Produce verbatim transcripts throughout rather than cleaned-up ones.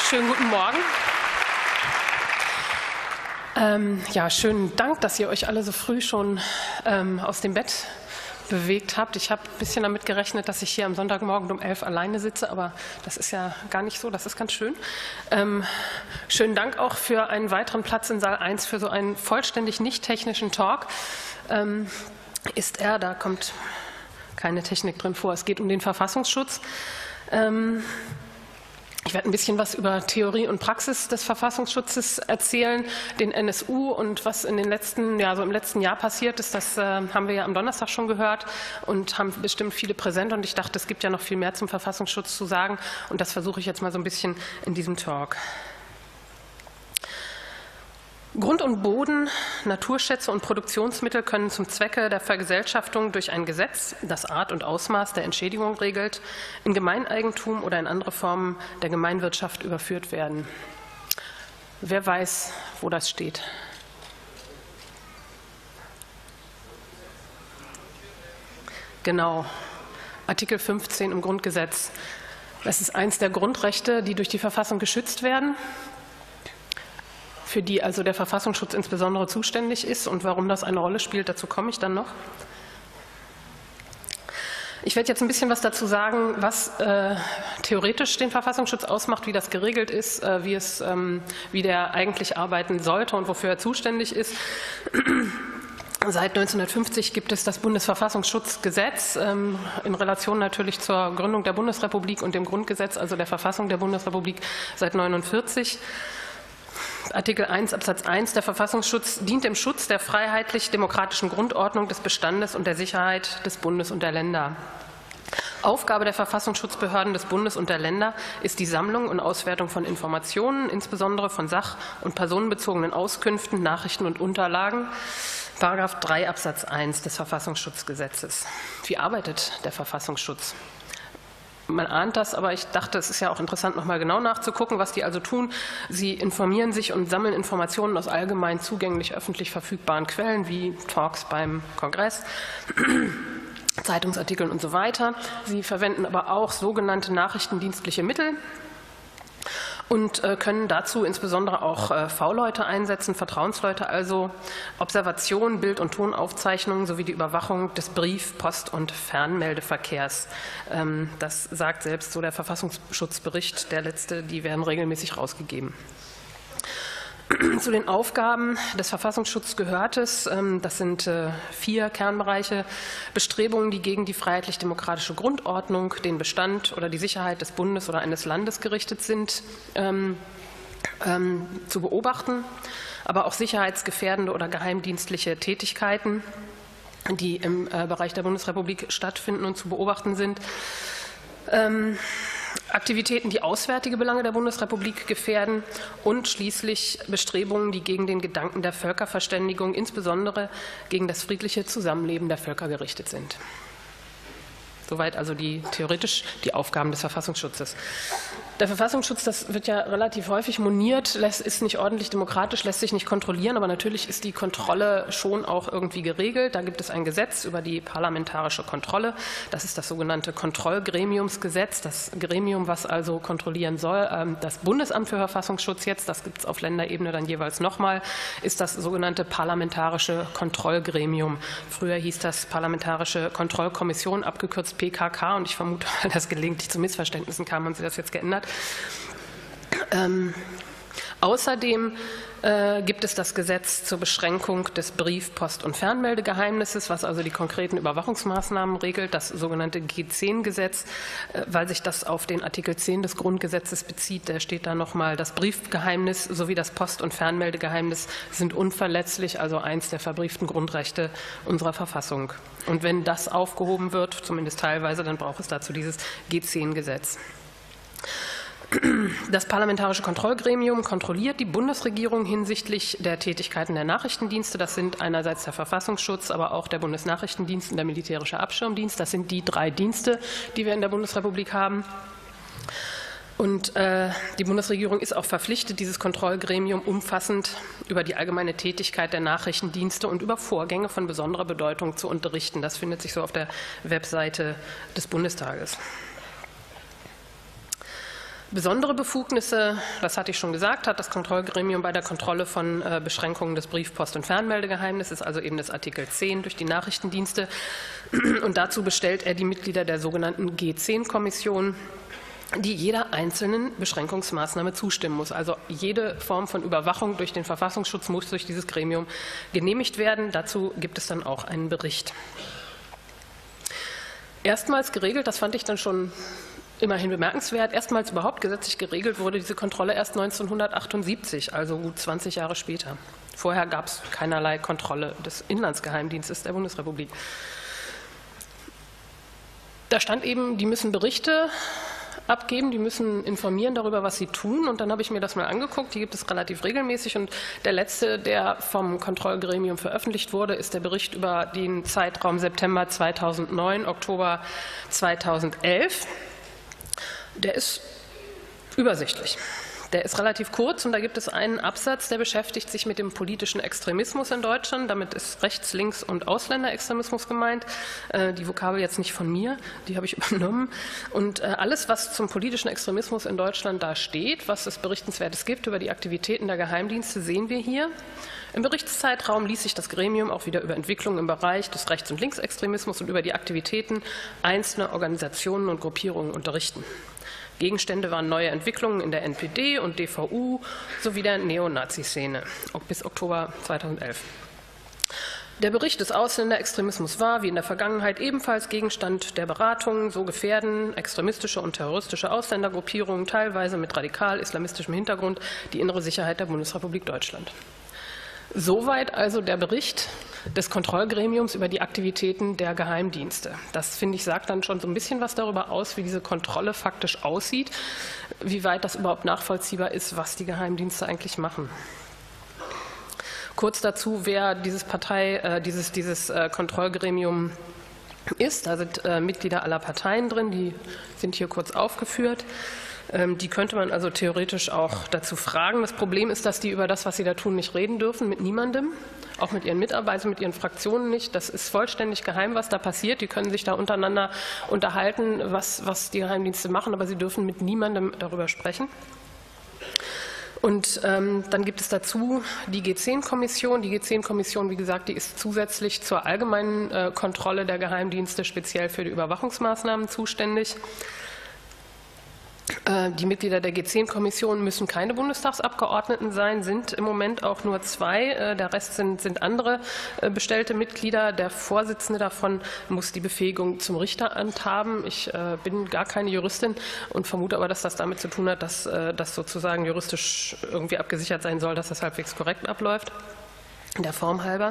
Schönen guten Morgen. Ähm, ja, schönen Dank, dass ihr euch alle so früh schon ähm, aus dem Bett bewegt habt. Ich habe ein bisschen damit gerechnet, dass ich hier am Sonntagmorgen um elf alleine sitze, aber das ist ja gar nicht so, das ist ganz schön. Ähm, schönen Dank auch für einen weiteren Platz in Saal eins für so einen vollständig nicht technischen Talk. Ähm, ist er, da kommt keine Technik drin vor, es geht um den Verfassungsschutz. Ähm, Ich werde ein bisschen was über Theorie und Praxis des Verfassungsschutzes erzählen, den N S U und was in den letzten, ja, so im letzten Jahr passiert ist. Das äh, haben wir ja am Donnerstag schon gehört und haben bestimmt viele präsent. Und ich dachte, es gibt ja noch viel mehr zum Verfassungsschutz zu sagen. Und das versuche ich jetzt mal so ein bisschen in diesem Talk. Grund und Boden, Naturschätze und Produktionsmittel können zum Zwecke der Vergesellschaftung durch ein Gesetz, das Art und Ausmaß der Entschädigung regelt, in Gemeineigentum oder in andere Formen der Gemeinwirtschaft überführt werden. Wer weiß, wo das steht? Genau, Artikel fünfzehn im Grundgesetz. Das ist eins der Grundrechte, die durch die Verfassung geschützt werden, für die also der Verfassungsschutz insbesondere zuständig ist. Und warum das eine Rolle spielt, dazu komme ich dann noch. Ich werde jetzt ein bisschen was dazu sagen, was äh, theoretisch den Verfassungsschutz ausmacht, wie das geregelt ist, äh, wie, es, ähm, wie der eigentlich arbeiten sollte und wofür er zuständig ist. Seit neunzehnhundertfünfzig gibt es das Bundesverfassungsschutzgesetz ähm, in Relation natürlich zur Gründung der Bundesrepublik und dem Grundgesetz, also der Verfassung der Bundesrepublik seit neunundvierzig. Artikel eins Absatz eins Der Verfassungsschutz dient dem Schutz der freiheitlich-demokratischen Grundordnung des Bestandes und der Sicherheit des Bundes und der Länder. Aufgabe der Verfassungsschutzbehörden des Bundes und der Länder ist die Sammlung und Auswertung von Informationen, insbesondere von sach- und personenbezogenen Auskünften, Nachrichten und Unterlagen. Paragraph drei Absatz eins des Verfassungsschutzgesetzes. Wie arbeitet der Verfassungsschutz? Man ahnt das, aber ich dachte, es ist ja auch interessant, noch mal genau nachzugucken, was die also tun. Sie informieren sich und sammeln Informationen aus allgemein zugänglich öffentlich verfügbaren Quellen, wie Talks beim Kongress, Zeitungsartikeln und so weiter. Sie verwenden aber auch sogenannte nachrichtendienstliche Mittel und können dazu insbesondere auch V-Leute einsetzen, Vertrauensleute, also Observation, Bild- und Tonaufzeichnungen sowie die Überwachung des Brief-, Post- und Fernmeldeverkehrs. Das sagt selbst so der Verfassungsschutzbericht, der letzte, die werden regelmäßig rausgegeben. Zu den Aufgaben des Verfassungsschutzes gehört es, das sind vier Kernbereiche, Bestrebungen, die gegen die freiheitlich-demokratische Grundordnung, den Bestand oder die Sicherheit des Bundes oder eines Landes gerichtet sind, ähm, ähm, zu beobachten, aber auch sicherheitsgefährdende oder geheimdienstliche Tätigkeiten, die im äh, Bereich der Bundesrepublik stattfinden und zu beobachten sind. Ähm, Aktivitäten, die auswärtige Belange der Bundesrepublik gefährden und schließlich Bestrebungen, die gegen den Gedanken der Völkerverständigung, insbesondere gegen das friedliche Zusammenleben der Völker gerichtet sind. Soweit also die, theoretisch die Aufgaben des Verfassungsschutzes. Der Verfassungsschutz, das wird ja relativ häufig moniert, lässt, ist nicht ordentlich demokratisch, lässt sich nicht kontrollieren, aber natürlich ist die Kontrolle schon auch irgendwie geregelt. Da gibt es ein Gesetz über die parlamentarische Kontrolle. Das ist das sogenannte Kontrollgremiumsgesetz, das Gremium, was also kontrollieren soll. Das Bundesamt für Verfassungsschutz jetzt, das gibt es auf Länderebene dann jeweils nochmal, ist das sogenannte parlamentarische Kontrollgremium. Früher hieß das Parlamentarische Kontrollkommission, abgekürzt P K K, und ich vermute, weil das gelegentlich zu Missverständnissen kam, haben Sie das jetzt geändert. Ähm, außerdem äh, gibt es das Gesetz zur Beschränkung des Brief-, Post- und Fernmeldegeheimnisses, was also die konkreten Überwachungsmaßnahmen regelt, das sogenannte G zehn Gesetz, äh, weil sich das auf den Artikel zehn des Grundgesetzes bezieht. Da steht da nochmal, das Briefgeheimnis sowie das Post- und Fernmeldegeheimnis sind unverletzlich, also eins der verbrieften Grundrechte unserer Verfassung. Und wenn das aufgehoben wird, zumindest teilweise, dann braucht es dazu dieses G zehn Gesetz. Das Parlamentarische Kontrollgremium kontrolliert die Bundesregierung hinsichtlich der Tätigkeiten der Nachrichtendienste. Das sind einerseits der Verfassungsschutz, aber auch der Bundesnachrichtendienst und der Militärische Abschirmdienst. Das sind die drei Dienste, die wir in der Bundesrepublik haben. Und äh, die Bundesregierung ist auch verpflichtet, dieses Kontrollgremium umfassend über die allgemeine Tätigkeit der Nachrichtendienste und über Vorgänge von besonderer Bedeutung zu unterrichten. Das findet sich so auf der Webseite des Bundestages. Besondere Befugnisse, das hatte ich schon gesagt, hat das Kontrollgremium bei der Kontrolle von äh, Beschränkungen des Brief-, Post- und Fernmeldegeheimnisses, also eben des Artikel zehn durch die Nachrichtendienste. Und dazu bestellt er die Mitglieder der sogenannten G zehn Kommission, die jeder einzelnen Beschränkungsmaßnahme zustimmen muss. Also jede Form von Überwachung durch den Verfassungsschutz muss durch dieses Gremium genehmigt werden. Dazu gibt es dann auch einen Bericht. Erstmals geregelt, das fand ich dann schon immerhin bemerkenswert, erstmals überhaupt gesetzlich geregelt wurde diese Kontrolle erst neunzehnhundertachtundsiebzig, also gut zwanzig Jahre später. Vorher gab es keinerlei Kontrolle des Inlandsgeheimdienstes der Bundesrepublik. Da stand eben, die müssen Berichte abgeben, die müssen informieren darüber, was sie tun. Und dann habe ich mir das mal angeguckt, die gibt es relativ regelmäßig. Und der letzte, der vom Kontrollgremium veröffentlicht wurde, ist der Bericht über den Zeitraum September zweitausendneun, Oktober zweitausendelf. Der ist übersichtlich. Der ist relativ kurz und da gibt es einen Absatz, der beschäftigt sich mit dem politischen Extremismus in Deutschland. Damit ist Rechts-, Links- und Ausländerextremismus gemeint. Die Vokabel jetzt nicht von mir, die habe ich übernommen. Und alles, was zum politischen Extremismus in Deutschland da steht, was es Berichtenswertes gibt über die Aktivitäten der Geheimdienste, sehen wir hier. Im Berichtszeitraum ließ sich das Gremium auch wieder über Entwicklungen im Bereich des Rechts- und Linksextremismus und über die Aktivitäten einzelner Organisationen und Gruppierungen unterrichten. Gegenstände waren neue Entwicklungen in der N P D und D V U sowie der Neonazi-Szene bis Oktober zweitausendelf. Der Bericht des Ausländerextremismus war, wie in der Vergangenheit, ebenfalls Gegenstand der Beratungen. So gefährden extremistische und terroristische Ausländergruppierungen, teilweise mit radikal-islamistischem Hintergrund, die innere Sicherheit der Bundesrepublik Deutschland. Soweit also der Bericht des Kontrollgremiums über die Aktivitäten der Geheimdienste. Das, finde ich, sagt dann schon so ein bisschen was darüber aus, wie diese Kontrolle faktisch aussieht, wie weit das überhaupt nachvollziehbar ist, was die Geheimdienste eigentlich machen. Kurz dazu, wer dieses Partei, äh, dieses, dieses äh, Kontrollgremium ist. Da sind äh, Mitglieder aller Parteien drin, die sind hier kurz aufgeführt. Die könnte man also theoretisch auch dazu fragen. Das Problem ist, dass die über das, was sie da tun, nicht reden dürfen, mit niemandem, auch mit ihren Mitarbeitern, mit ihren Fraktionen nicht. Das ist vollständig geheim, was da passiert. Die können sich da untereinander unterhalten, was, was die Geheimdienste machen, aber sie dürfen mit niemandem darüber sprechen. Und ähm, dann gibt es dazu die G zehn Kommission. Die G zehn Kommission, wie gesagt, die ist zusätzlich zur allgemeinen äh, Kontrolle der Geheimdienste speziell für die Überwachungsmaßnahmen zuständig. Die Mitglieder der G zehn Kommission müssen keine Bundestagsabgeordneten sein, sind im Moment auch nur zwei. Der Rest sind, sind andere bestellte Mitglieder. Der Vorsitzende davon muss die Befähigung zum Richteramt haben. Ich bin gar keine Juristin und vermute aber, dass das damit zu tun hat, dass das sozusagen juristisch irgendwie abgesichert sein soll, dass das halbwegs korrekt abläuft, der Form halber.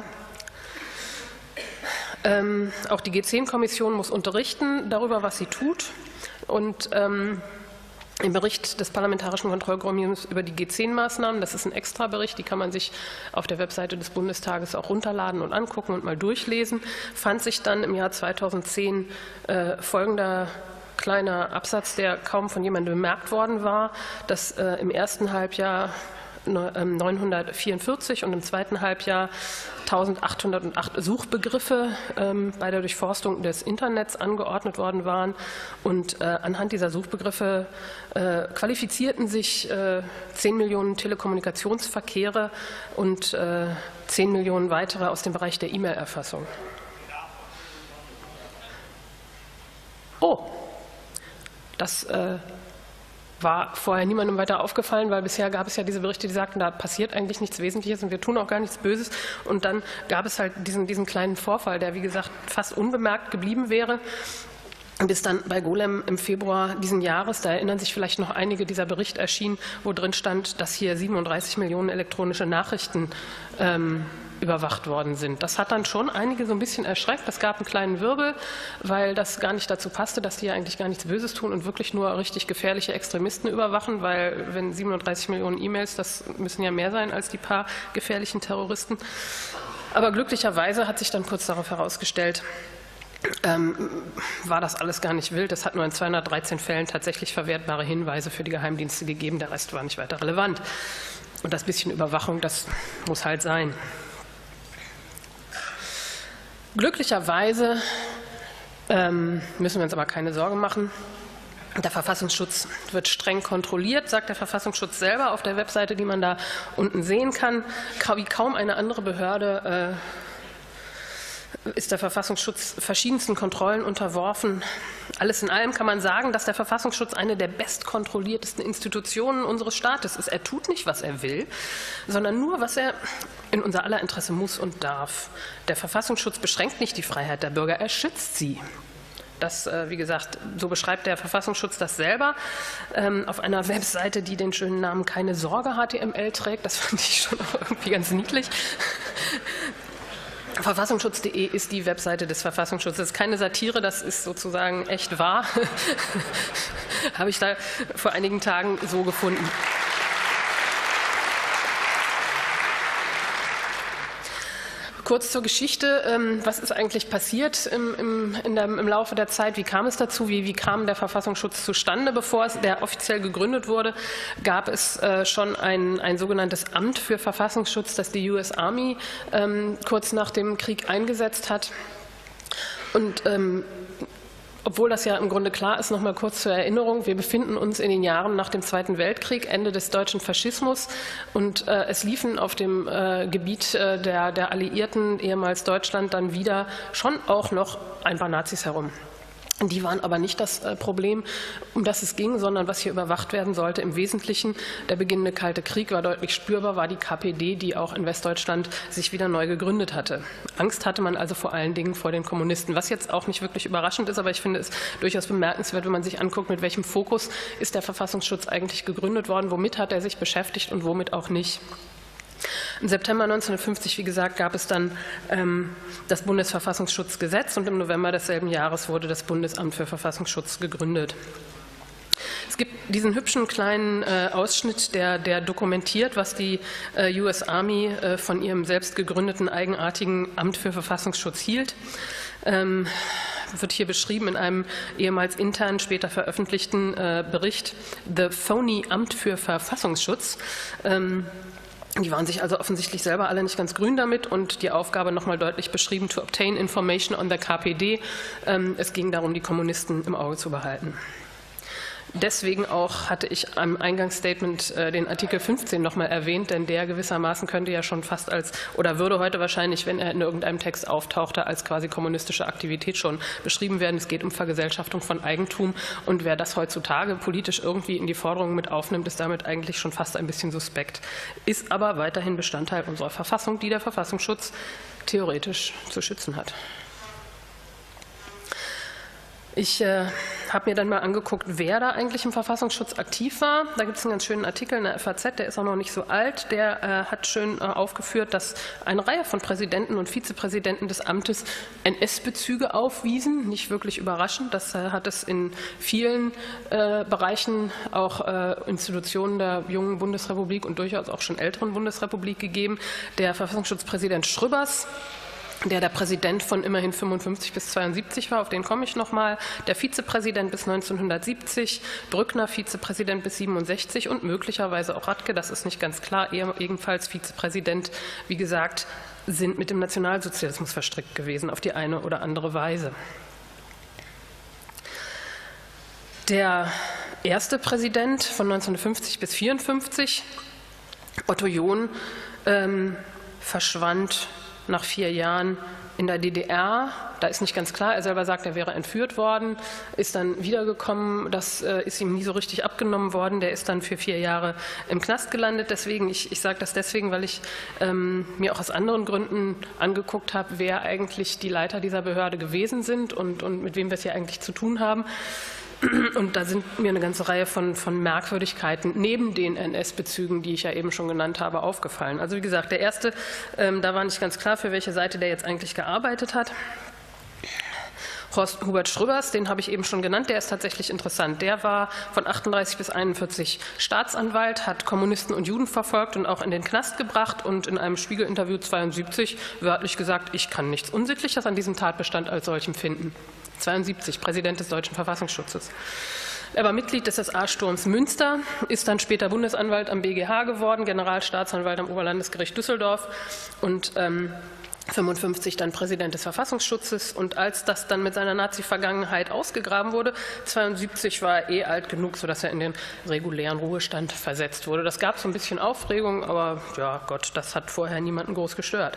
Ähm, auch die G zehn Kommission muss unterrichten darüber, was sie tut. Und ähm, im Bericht des Parlamentarischen Kontrollgremiums über die G zehn Maßnahmen, das ist ein Extrabericht, die kann man sich auf der Webseite des Bundestages auch runterladen und angucken und mal durchlesen, fand sich dann im Jahr zweitausendzehn äh, folgender kleiner Absatz, der kaum von jemandem bemerkt worden war, dass äh, im ersten Halbjahr neunhundertvierundvierzig und im zweiten Halbjahr eintausendachthundertacht Suchbegriffe ähm, bei der Durchforstung des Internets angeordnet worden waren. Und äh, anhand dieser Suchbegriffe äh, qualifizierten sich äh, zehn Millionen Telekommunikationsverkehre und äh, zehn Millionen weitere aus dem Bereich der E-Mail-Erfassung. Oh, das äh, war vorher niemandem weiter aufgefallen, weil bisher gab es ja diese Berichte, die sagten, da passiert eigentlich nichts Wesentliches und wir tun auch gar nichts Böses. Und dann gab es halt diesen, diesen kleinen Vorfall, der, wie gesagt, fast unbemerkt geblieben wäre. Bis dann bei Golem im Februar diesen Jahres, da erinnern sich vielleicht noch einige, dieser Bericht erschien, wo drin stand, dass hier siebenunddreißig Millionen elektronische Nachrichten ähm, überwacht worden sind. Das hat dann schon einige so ein bisschen erschreckt. Es gab einen kleinen Wirbel, weil das gar nicht dazu passte, dass die ja eigentlich gar nichts Böses tun und wirklich nur richtig gefährliche Extremisten überwachen, weil wenn siebenunddreißig Millionen E-Mails, das müssen ja mehr sein als die paar gefährlichen Terroristen. Aber glücklicherweise hat sich dann kurz darauf herausgestellt, Ähm, war das alles gar nicht wild. Es hat nur in zweihundertdreizehn Fällen tatsächlich verwertbare Hinweise für die Geheimdienste gegeben. Der Rest war nicht weiter relevant. Und das bisschen Überwachung, das muss halt sein. Glücklicherweise ähm, müssen wir uns aber keine Sorgen machen. Der Verfassungsschutz wird streng kontrolliert, sagt der Verfassungsschutz selber auf der Webseite, die man da unten sehen kann. Wie kaum eine andere Behörde äh, ist der Verfassungsschutz verschiedensten Kontrollen unterworfen. Alles in allem kann man sagen, dass der Verfassungsschutz eine der bestkontrolliertesten Institutionen unseres Staates ist. Er tut nicht, was er will, sondern nur, was er in unser aller Interesse muss und darf. Der Verfassungsschutz beschränkt nicht die Freiheit der Bürger, er schützt sie. Das, wie gesagt, so beschreibt der Verfassungsschutz das selber auf einer Webseite, die den schönen Namen Keine Sorge H T M L trägt. Das fand ich schon auch irgendwie ganz niedlich. Verfassungsschutz punkt de ist die Webseite des Verfassungsschutzes. Das ist keine Satire, das ist sozusagen echt wahr. Habe ich da vor einigen Tagen so gefunden. Kurz zur Geschichte, was ist eigentlich passiert im, im, in der, im Laufe der Zeit, wie kam es dazu, wie, wie kam der Verfassungsschutz zustande? Bevor es der offiziell gegründet wurde, gab es äh, schon ein, ein sogenanntes Amt für Verfassungsschutz, das die U S Army ähm, kurz nach dem Krieg eingesetzt hat. Und ähm, obwohl das ja im Grunde klar ist, noch mal kurz zur Erinnerung, wir befinden uns in den Jahren nach dem Zweiten Weltkrieg, Ende des deutschen Faschismus, und äh, es liefen auf dem äh, Gebiet äh, der, der Alliierten, ehemals Deutschland, dann wieder schon auch noch ein paar Nazis herum. Die waren aber nicht das Problem, um das es ging, sondern was hier überwacht werden sollte. Im Wesentlichen, der beginnende Kalte Krieg war deutlich spürbar, war die K P D, die auch in Westdeutschland sich wieder neu gegründet hatte. Angst hatte man also vor allen Dingen vor den Kommunisten, was jetzt auch nicht wirklich überraschend ist, aber ich finde es durchaus bemerkenswert, wenn man sich anguckt, mit welchem Fokus ist der Verfassungsschutz eigentlich gegründet worden, womit hat er sich beschäftigt und womit auch nicht. Im September neunzehnhundertfünfzig, wie gesagt, gab es dann ähm, das Bundesverfassungsschutzgesetz und im November desselben Jahres wurde das Bundesamt für Verfassungsschutz gegründet. Es gibt diesen hübschen kleinen äh, Ausschnitt, der, der dokumentiert, was die äh, U S Army äh, von ihrem selbst gegründeten eigenartigen Amt für Verfassungsschutz hielt. Ähm, wird hier beschrieben in einem ehemals intern, später veröffentlichten äh, Bericht, The Phony Amt für Verfassungsschutz. Ähm, Die waren sich also offensichtlich selber alle nicht ganz grün damit und die Aufgabe nochmal deutlich beschrieben, to obtain information on the K P D. Es ging darum, die Kommunisten im Auge zu behalten. Deswegen auch hatte ich am Eingangsstatement den Artikel fünfzehn noch mal erwähnt, denn der gewissermaßen könnte ja schon fast als, oder würde heute wahrscheinlich, wenn er in irgendeinem Text auftauchte, als quasi kommunistische Aktivität schon beschrieben werden. Es geht um Vergesellschaftung von Eigentum und wer das heutzutage politisch irgendwie in die Forderungen mit aufnimmt, ist damit eigentlich schon fast ein bisschen suspekt. Ist aber weiterhin Bestandteil unserer Verfassung, die der Verfassungsschutz theoretisch zu schützen hat. Ich äh, habe mir dann mal angeguckt, wer da eigentlich im Verfassungsschutz aktiv war. Da gibt es einen ganz schönen Artikel in der F A Z, der ist auch noch nicht so alt. Der äh, hat schön äh, aufgeführt, dass eine Reihe von Präsidenten und Vizepräsidenten des Amtes N S-Bezüge aufwiesen. Nicht wirklich überraschend. Das äh, hat es in vielen äh, Bereichen, auch äh, Institutionen der jungen Bundesrepublik und durchaus auch schon älteren Bundesrepublik gegeben. Der Verfassungsschutzpräsident Schröbers, der der Präsident von immerhin fünfundfünfzig bis zweiundsiebzig war, auf den komme ich noch mal, der Vizepräsident bis neunzehnhundertsiebzig, Brückner Vizepräsident bis siebenundsechzig und möglicherweise auch Radke, das ist nicht ganz klar, ebenfalls Vizepräsident, wie gesagt, sind mit dem Nationalsozialismus verstrickt gewesen, auf die eine oder andere Weise. Der erste Präsident von neunzehnhundertfünfzig bis vierundfünfzig, Otto John, ähm, verschwand nach vier Jahren in der D D R. Da ist nicht ganz klar, er selber sagt, er wäre entführt worden, ist dann wiedergekommen, das äh, ist ihm nie so richtig abgenommen worden, der ist dann für vier Jahre im Knast gelandet. Deswegen, ich, ich sage das deswegen, weil ich ähm, mir auch aus anderen Gründen angeguckt habe, wer eigentlich die Leiter dieser Behörde gewesen sind und, und mit wem wir es hier eigentlich zu tun haben. Und da sind mir eine ganze Reihe von, von Merkwürdigkeiten neben den N S-Bezügen, die ich ja eben schon genannt habe, aufgefallen. Also wie gesagt, der erste, ähm, da war nicht ganz klar, für welche Seite der jetzt eigentlich gearbeitet hat. Horst Hubert Schröbers, den habe ich eben schon genannt, der ist tatsächlich interessant. Der war von achtunddreißig bis einundvierzig Staatsanwalt, hat Kommunisten und Juden verfolgt und auch in den Knast gebracht und in einem Spiegel-Interview zweiundsiebzig wörtlich gesagt, ich kann nichts Unsittliches an diesem Tatbestand als solchem finden. zweiundsiebzig, Präsident des Deutschen Verfassungsschutzes. Er war Mitglied des S A-Sturms Münster, ist dann später Bundesanwalt am B G H geworden, Generalstaatsanwalt am Oberlandesgericht Düsseldorf und ähm, fünfundfünfzig dann Präsident des Verfassungsschutzes, und als das dann mit seiner Nazi-Vergangenheit ausgegraben wurde, zweiundsiebzig war er eh alt genug, sodass er in den regulären Ruhestand versetzt wurde. Das gab so ein bisschen Aufregung, aber ja Gott, das hat vorher niemanden groß gestört.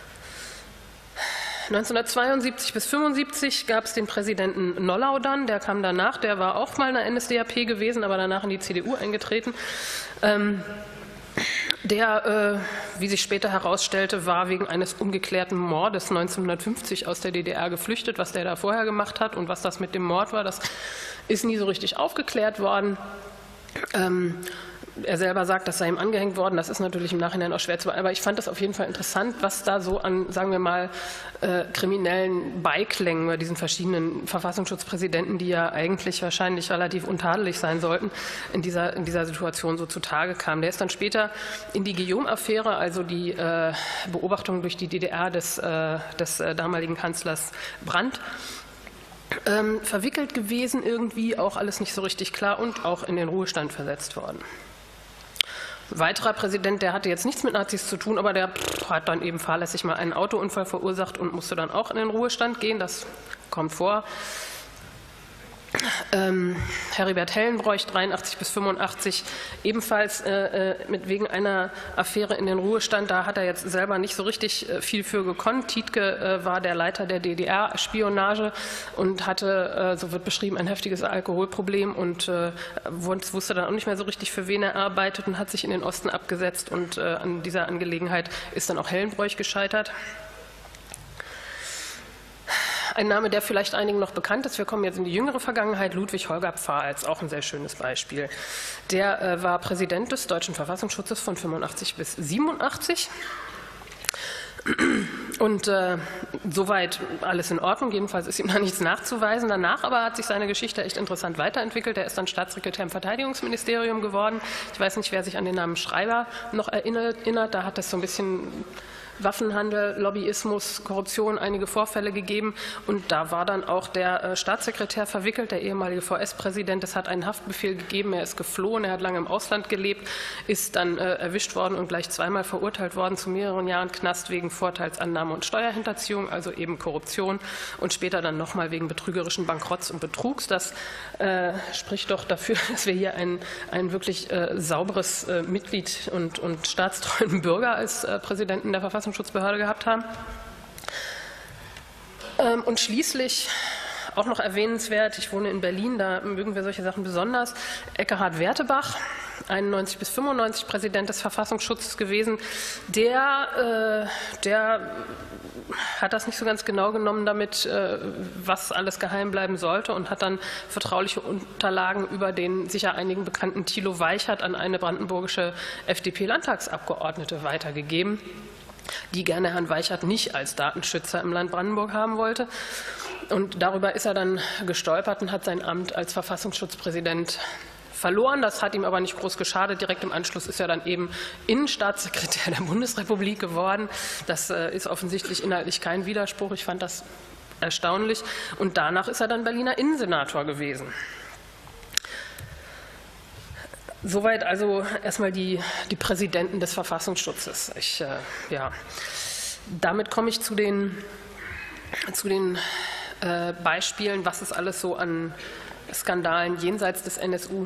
neunzehnhundertzweiundsiebzig bis fünfundsiebzig gab es den Präsidenten Nollau dann, der kam danach, der war auch mal in der N S D A P gewesen, aber danach in die C D U eingetreten. Ähm, Der, äh, wie sich später herausstellte, war wegen eines ungeklärten Mordes neunzehnhundertfünfzig aus der D D R geflüchtet. Was der da vorher gemacht hat und was das mit dem Mord war, das ist nie so richtig aufgeklärt worden. Ähm, er selber sagt, das sei ihm angehängt worden. Das ist natürlich im Nachhinein auch schwer zu beantworten. Aber ich fand das auf jeden Fall interessant, was da so an, sagen wir mal, äh, kriminellen Beiklängen bei diesen verschiedenen Verfassungsschutzpräsidenten, die ja eigentlich wahrscheinlich relativ untadelig sein sollten, in dieser, in dieser Situation so zutage kam. Der ist dann später in die Guillaume-Affäre, also die äh, Beobachtung durch die D D R des, äh, des äh, damaligen Kanzlers Brandt, ähm, verwickelt gewesen, irgendwie auch alles nicht so richtig klar, und auch in den Ruhestand versetzt worden. Ein weiterer Präsident, der hatte jetzt nichts mit Nazis zu tun, aber der hat dann eben fahrlässig mal einen Autounfall verursacht und musste dann auch in den Ruhestand gehen. Das kommt vor. Ähm, Heribert Hellenbroich, dreiundachtzig bis fünfundachtzig, ebenfalls äh, mit wegen einer Affäre in den Ruhestand. Da hat er jetzt selber nicht so richtig äh, viel für gekonnt. Tietke äh, war der Leiter der D D R-Spionage und hatte, äh, so wird beschrieben, ein heftiges Alkoholproblem und äh, wusste dann auch nicht mehr so richtig, für wen er arbeitet, und hat sich in den Osten abgesetzt, und äh, an dieser Angelegenheit ist dann auch Hellenbroich gescheitert. Ein Name, der vielleicht einigen noch bekannt ist, wir kommen jetzt in die jüngere Vergangenheit, Ludwig Holger Pfahls, auch ein sehr schönes Beispiel. Der äh, war Präsident des Deutschen Verfassungsschutzes von fünfundachtzig bis siebenundachtzig. Und äh, soweit alles in Ordnung, jedenfalls ist ihm da nichts nachzuweisen. Danach aber hat sich seine Geschichte echt interessant weiterentwickelt. Er ist dann Staatssekretär im Verteidigungsministerium geworden. Ich weiß nicht, wer sich an den Namen Schreiber noch erinnert. Da hat es so ein bisschen Waffenhandel, Lobbyismus, Korruption, einige Vorfälle gegeben. Und da war dann auch der Staatssekretär verwickelt, der ehemalige V S-Präsident. Es hat einen Haftbefehl gegeben, er ist geflohen, er hat lange im Ausland gelebt, ist dann äh, erwischt worden und gleich zweimal verurteilt worden zu mehreren Jahren Knast wegen Vorteilsannahme und Steuerhinterziehung, also eben Korruption, und später dann nochmal wegen betrügerischen Bankrotts und Betrugs. Das äh, spricht doch dafür, dass wir hier ein, ein wirklich äh, sauberes äh, Mitglied und, und staatstreuen Bürger als äh, Präsidenten der Verfassungsschutzbehörde gehabt haben. Ähm, und schließlich auch noch erwähnenswert, ich wohne in Berlin, da mögen wir solche Sachen besonders, Ekkehard Wertebach, einundneunzig bis fünfundneunzig Präsident des Verfassungsschutzes gewesen. Der, äh, der hat das nicht so ganz genau genommen damit, äh, was alles geheim bleiben sollte, und hat dann vertrauliche Unterlagen über den sicher einigen bekannten Thilo Weichert an eine brandenburgische F D P-Landtagsabgeordnete weitergegeben, die gerne Herrn Weichert nicht als Datenschützer im Land Brandenburg haben wollte. Und darüber ist er dann gestolpert und hat sein Amt als Verfassungsschutzpräsident verloren. Das hat ihm aber nicht groß geschadet. Direkt im Anschluss ist er dann eben Innenstaatssekretär der Bundesrepublik geworden. Das ist offensichtlich inhaltlich kein Widerspruch. Ich fand das erstaunlich. Und danach ist er dann Berliner Innensenator gewesen. Soweit also erstmal die, die Präsidenten des Verfassungsschutzes. Ich, äh, ja. Damit komme ich zu den, zu den äh, Beispielen, was es alles so an Skandalen jenseits des N S U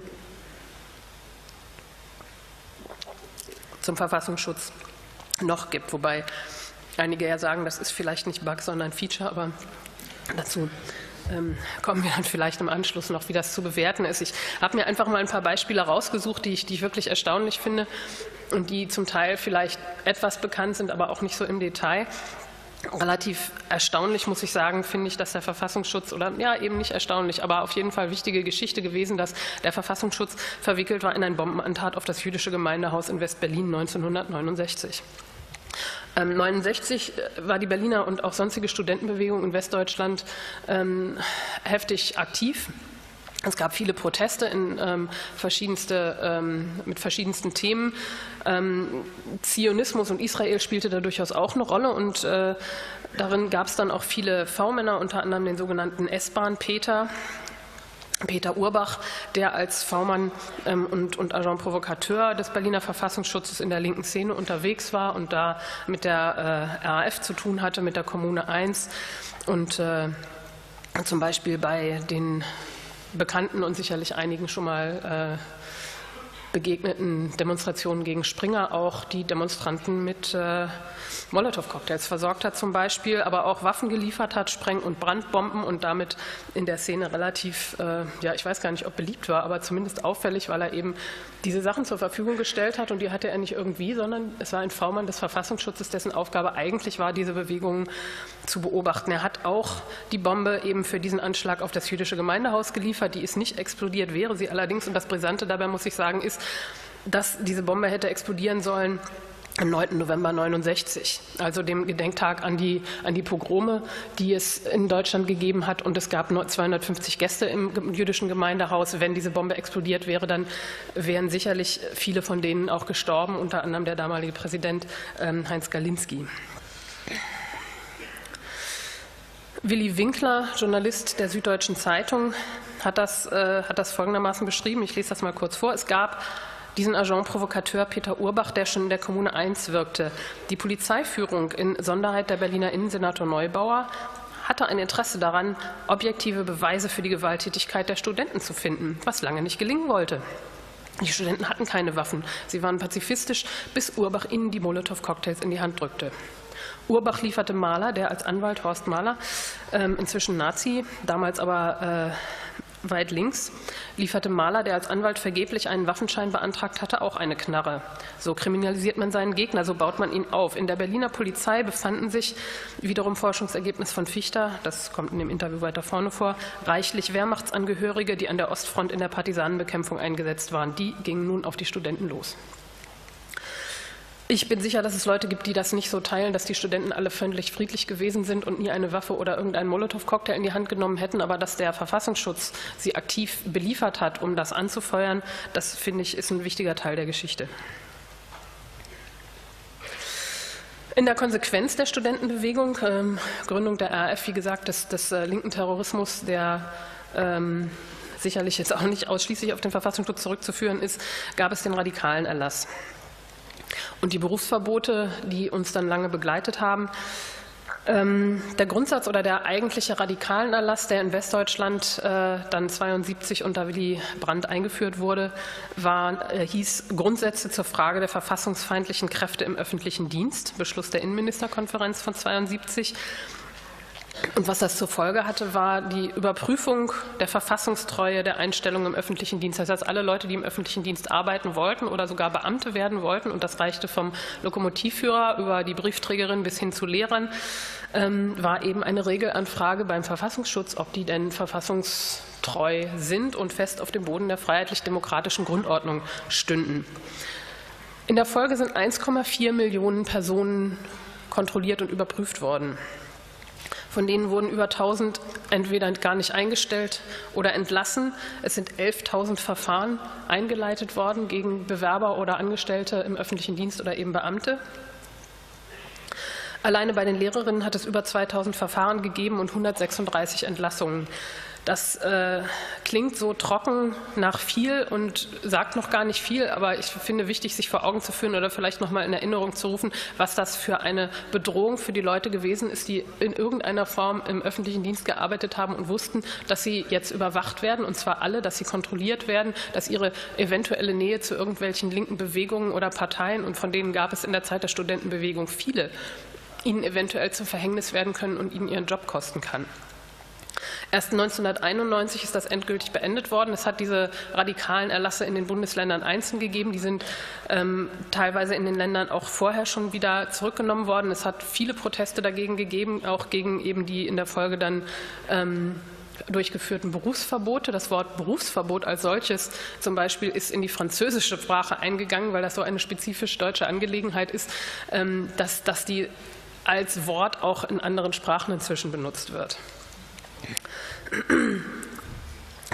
zum Verfassungsschutz noch gibt. Wobei einige ja sagen, das ist vielleicht nicht Bug, sondern Feature, aber dazu Ähm, kommen wir dann vielleicht im Anschluss noch, wie das zu bewerten ist. Ich habe mir einfach mal ein paar Beispiele rausgesucht, die ich, die ich wirklich erstaunlich finde und die zum Teil vielleicht etwas bekannt sind, aber auch nicht so im Detail. Relativ erstaunlich, muss ich sagen, finde ich, dass der Verfassungsschutz, oder ja, eben nicht erstaunlich, aber auf jeden Fall wichtige Geschichte gewesen, dass der Verfassungsschutz verwickelt war in ein Bombenattentat auf das jüdische Gemeindehaus in West-Berlin neunzehnhundertneunundsechzig. neunundsechzig war die Berliner und auch sonstige Studentenbewegung in Westdeutschland ähm, heftig aktiv. Es gab viele Proteste in, ähm, verschiedenste, ähm, mit verschiedensten Themen. Ähm, Zionismus und Israel spielte da durchaus auch eine Rolle, und äh, darin gab es dann auch viele V-Männer, unter anderem den sogenannten S-Bahn-Peter. Peter Urbach, der als V-Mann ähm, und, und Agent Provocateur des Berliner Verfassungsschutzes in der linken Szene unterwegs war und da mit der äh, R A F zu tun hatte, mit der Kommune eins und äh, zum Beispiel bei den bekannten und sicherlich einigen schon mal äh, begegneten Demonstrationen gegen Springer auch die Demonstranten mit äh, Molotow-Cocktails versorgt hat zum Beispiel, aber auch Waffen geliefert hat, Spreng- und Brandbomben und damit in der Szene relativ, äh, ja ich weiß gar nicht, ob beliebt war, aber zumindest auffällig, weil er eben diese Sachen zur Verfügung gestellt hat und die hatte er nicht irgendwie, sondern es war ein V-Mann des Verfassungsschutzes, dessen Aufgabe eigentlich war, diese Bewegungen zu beobachten. Er hat auch die Bombe eben für diesen Anschlag auf das jüdische Gemeindehaus geliefert, die ist nicht explodiert, wäre sie allerdings, und das Brisante dabei muss ich sagen, ist, dass diese Bombe hätte explodieren sollen am neunten November neunundsechzig, also dem Gedenktag an die, an die Pogrome, die es in Deutschland gegeben hat. Und es gab zweihundertfünfzig Gäste im jüdischen Gemeindehaus. Wenn diese Bombe explodiert wäre, dann wären sicherlich viele von denen auch gestorben, unter anderem der damalige Präsident ähm, Heinz Galinski. Willi Winkler, Journalist der Süddeutschen Zeitung, hat das, äh, hat das folgendermaßen beschrieben. Ich lese das mal kurz vor. Es gab diesen Agent Provocateur Peter Urbach, der schon in der Kommune eins wirkte. Die Polizeiführung, in Sonderheit der Berliner Innensenator Neubauer, hatte ein Interesse daran, objektive Beweise für die Gewalttätigkeit der Studenten zu finden, was lange nicht gelingen wollte. Die Studenten hatten keine Waffen. Sie waren pazifistisch, bis Urbach ihnen die Molotow-Cocktails in die Hand drückte. Urbach lieferte Mahler, der als Anwalt Horst Mahler, ähm, inzwischen Nazi, damals aber äh, weit links, lieferte Mahler, der als Anwalt vergeblich einen Waffenschein beantragt hatte, auch eine Knarre. So kriminalisiert man seinen Gegner, so baut man ihn auf. In der Berliner Polizei befanden sich, wiederum Forschungsergebnis von Fichter, das kommt in dem Interview weiter vorne vor, reichlich Wehrmachtsangehörige, die an der Ostfront in der Partisanenbekämpfung eingesetzt waren. Die gingen nun auf die Studenten los. Ich bin sicher, dass es Leute gibt, die das nicht so teilen, dass die Studenten alle völlig friedlich gewesen sind und nie eine Waffe oder irgendeinen Molotow-Cocktail in die Hand genommen hätten, aber dass der Verfassungsschutz sie aktiv beliefert hat, um das anzufeuern, das finde ich, ist ein wichtiger Teil der Geschichte. In der Konsequenz der Studentenbewegung, ähm, Gründung der R A F, wie gesagt, des, des äh, linken Terrorismus, der ähm, sicherlich jetzt auch nicht ausschließlich auf den Verfassungsschutz zurückzuführen ist, gab es den radikalen Erlass. Und die Berufsverbote, die uns dann lange begleitet haben. Ähm, der Grundsatz oder der eigentliche radikalen Erlass, der in Westdeutschland äh, dann zweiundsiebzig unter Willy Brandt eingeführt wurde, war, äh, hieß Grundsätze zur Frage der verfassungsfeindlichen Kräfte im öffentlichen Dienst, Beschluss der Innenministerkonferenz von zweiundsiebzig. Und was das zur Folge hatte, war die Überprüfung der Verfassungstreue der Einstellung im öffentlichen Dienst. Das heißt, alle Leute, die im öffentlichen Dienst arbeiten wollten oder sogar Beamte werden wollten, und das reichte vom Lokomotivführer über die Briefträgerin bis hin zu Lehrern, ähm, war eben eine Regelanfrage beim Verfassungsschutz, ob die denn verfassungstreu sind und fest auf dem Boden der freiheitlich-demokratischen Grundordnung stünden. In der Folge sind eins Komma vier Millionen Personen kontrolliert und überprüft worden. Von denen wurden über tausend entweder gar nicht eingestellt oder entlassen. Es sind elftausend Verfahren eingeleitet worden gegen Bewerber oder Angestellte im öffentlichen Dienst oder eben Beamte. Alleine bei den Lehrerinnen hat es über zweitausend Verfahren gegeben und hundertsechsunddreißig Entlassungen. Das äh, klingt so trocken nach viel und sagt noch gar nicht viel, aber ich finde wichtig, sich vor Augen zu führen oder vielleicht noch mal in Erinnerung zu rufen, was das für eine Bedrohung für die Leute gewesen ist, die in irgendeiner Form im öffentlichen Dienst gearbeitet haben und wussten, dass sie jetzt überwacht werden, und zwar alle, dass sie kontrolliert werden, dass ihre eventuelle Nähe zu irgendwelchen linken Bewegungen oder Parteien, und von denen gab es in der Zeit der Studentenbewegung viele, ihnen eventuell zum Verhängnis werden können und ihnen ihren Job kosten kann. Erst neunzehnhunderteinundneunzig ist das endgültig beendet worden. Es hat diese radikalen Erlasse in den Bundesländern einzeln gegeben. Die sind ähm, teilweise in den Ländern auch vorher schon wieder zurückgenommen worden. Es hat viele Proteste dagegen gegeben, auch gegen eben die in der Folge dann ähm, durchgeführten Berufsverbote. Das Wort Berufsverbot als solches zum Beispiel ist in die französische Sprache eingegangen, weil das so eine spezifisch deutsche Angelegenheit ist, ähm, dass, dass die als Wort auch in anderen Sprachen inzwischen benutzt wird.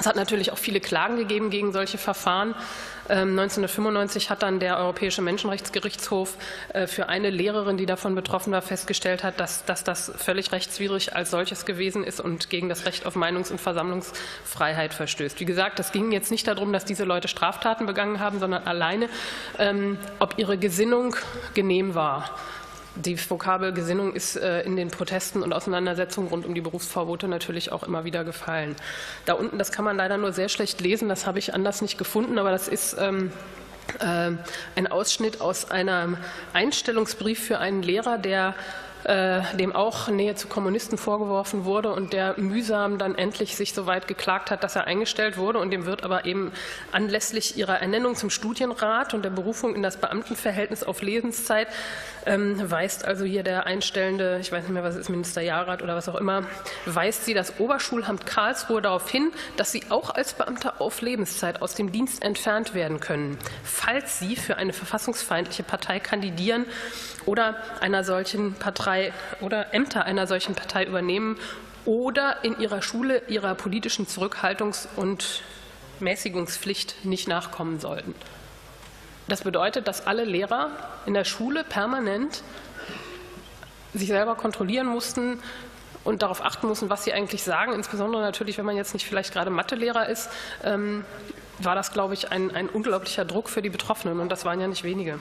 Es hat natürlich auch viele Klagen gegeben gegen solche Verfahren. Ähm, neunzehnhundertfünfundneunzig hat dann der Europäische Menschenrechtsgerichtshof äh, für eine Lehrerin, die davon betroffen war, festgestellt hat, dass, dass das völlig rechtswidrig als solches gewesen ist und gegen das Recht auf Meinungs- und Versammlungsfreiheit verstößt. Wie gesagt, es ging jetzt nicht darum, dass diese Leute Straftaten begangen haben, sondern alleine, ähm, ob ihre Gesinnung genehm war. Die Vokabel Gesinnung ist in den Protesten und Auseinandersetzungen rund um die Berufsverbote natürlich auch immer wieder gefallen. Da unten, das kann man leider nur sehr schlecht lesen, das habe ich anders nicht gefunden, aber das ist ähm, äh, ein Ausschnitt aus einem Einstellungsbrief für einen Lehrer, der dem auch Nähe zu Kommunisten vorgeworfen wurde und der mühsam dann endlich sich so weit geklagt hat, dass er eingestellt wurde, und dem wird aber eben anlässlich ihrer Ernennung zum Studienrat und der Berufung in das Beamtenverhältnis auf Lebenszeit ähm, weist also hier der einstellende, ich weiß nicht mehr, was ist, Ministerjahrrat oder was auch immer, weist sie das Oberschulamt Karlsruhe darauf hin, dass sie auch als Beamter auf Lebenszeit aus dem Dienst entfernt werden können, falls sie für eine verfassungsfeindliche Partei kandidieren oder einer solchen Partei oder Ämter einer solchen Partei übernehmen oder in ihrer Schule ihrer politischen Zurückhaltungs- und Mäßigungspflicht nicht nachkommen sollten. Das bedeutet, dass alle Lehrer in der Schule permanent sich selber kontrollieren mussten und darauf achten mussten, was sie eigentlich sagen. Insbesondere natürlich, wenn man jetzt nicht vielleicht gerade Mathelehrer ist, ähm, war das, glaube ich, ein, ein unglaublicher Druck für die Betroffenen, und das waren ja nicht wenige.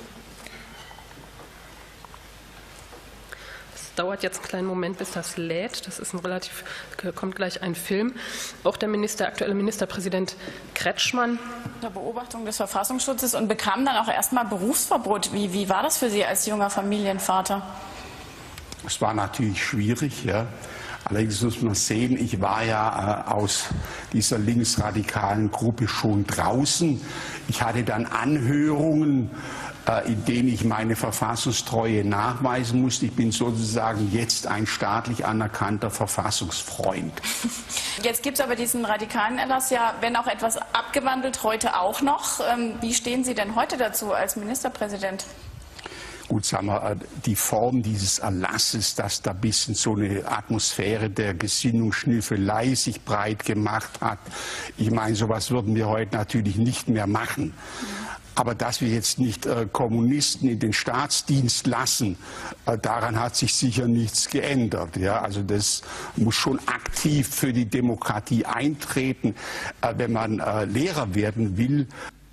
Dauert jetzt einen kleinen Moment, bis das lädt. Das ist ein relativ, kommt gleich ein Film. Auch der Minister, aktuelle Ministerpräsident Kretschmann. Unter Beobachtung des Verfassungsschutzes und bekam dann auch erstmal Berufsverbot. Wie, wie war das für Sie als junger Familienvater? Es war natürlich schwierig, ja. Allerdings muss man sehen, ich war ja äh, aus dieser linksradikalen Gruppe schon draußen. Ich hatte dann Anhörungen, in denen ich meine Verfassungstreue nachweisen musste. Ich bin sozusagen jetzt ein staatlich anerkannter Verfassungsfreund. Jetzt gibt es aber diesen radikalen Erlass ja, wenn auch etwas abgewandelt, heute auch noch. Wie stehen Sie denn heute dazu als Ministerpräsident? Gut, sagen wir, die Form dieses Erlasses, dass da ein bisschen so eine Atmosphäre der Gesinnungsschnüffelei sich breit gemacht hat. Ich meine, sowas würden wir heute natürlich nicht mehr machen. Aber dass wir jetzt nicht äh, Kommunisten in den Staatsdienst lassen, äh, daran hat sich sicher nichts geändert. Ja? Also das muss schon aktiv für die Demokratie eintreten, äh, wenn man äh, Lehrer werden will.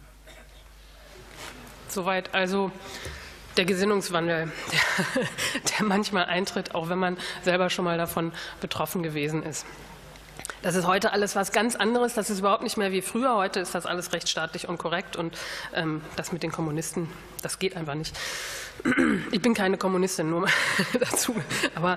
Soweit also der Gesinnungswandel, der, der manchmal eintritt, auch wenn man selber schon mal davon betroffen gewesen ist. Das ist heute alles was ganz anderes, das ist überhaupt nicht mehr wie früher. Heute ist das alles rechtsstaatlich und korrekt, und ähm, das mit den Kommunisten, das geht einfach nicht. Ich bin keine Kommunistin, nur mal dazu, aber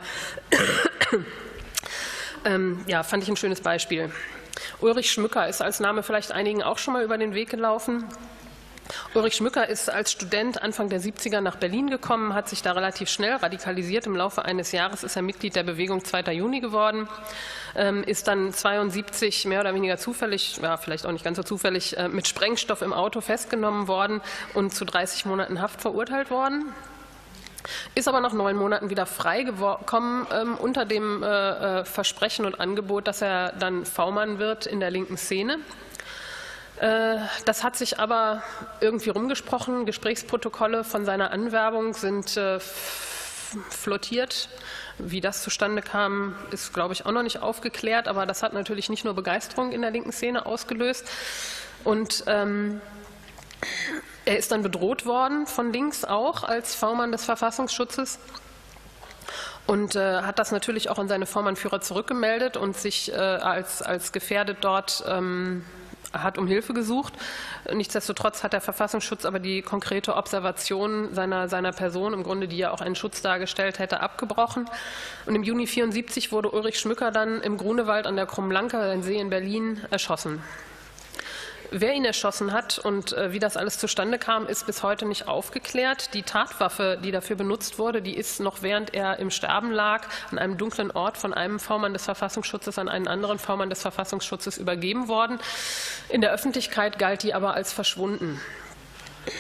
ähm, ja, fand ich ein schönes Beispiel. Ulrich Schmücker ist als Name vielleicht einigen auch schon mal über den Weg gelaufen. Ulrich Schmücker ist als Student Anfang der siebziger nach Berlin gekommen, hat sich da relativ schnell radikalisiert. Im Laufe eines Jahres ist er Mitglied der Bewegung zweiter Juni geworden, ist dann zweiundsiebzig mehr oder weniger zufällig, ja, vielleicht auch nicht ganz so zufällig, mit Sprengstoff im Auto festgenommen worden und zu dreißig Monaten Haft verurteilt worden. Ist aber nach neun Monaten wieder freigekommen ähm, unter dem äh, Versprechen und Angebot, dass er dann V-Mann wird in der linken Szene. Das hat sich aber irgendwie rumgesprochen. Gesprächsprotokolle von seiner Anwerbung sind äh, flottiert. Wie das zustande kam, ist, glaube ich, auch noch nicht aufgeklärt. Aber das hat natürlich nicht nur Begeisterung in der linken Szene ausgelöst. Und ähm, er ist dann bedroht worden von links auch als V-Mann des Verfassungsschutzes. Und äh, hat das natürlich auch an seine V-Mann-Führer zurückgemeldet und sich äh, als, als gefährdet dort ähm, hat um Hilfe gesucht. Nichtsdestotrotz hat der Verfassungsschutz aber die konkrete Observation seiner, seiner Person, im Grunde die ja auch einen Schutz dargestellt hätte, abgebrochen. Und im Juni neunzehnhundertvierundsiebzig wurde Ulrich Schmücker dann im Grunewald an der Krummlanke, ein See in Berlin, erschossen. Wer ihn erschossen hat und äh, wie das alles zustande kam, ist bis heute nicht aufgeklärt. Die Tatwaffe, die dafür benutzt wurde, die ist noch während er im Sterben lag, an einem dunklen Ort von einem V-Mann des Verfassungsschutzes an einen anderen V-Mann des Verfassungsschutzes übergeben worden. In der Öffentlichkeit galt die aber als verschwunden.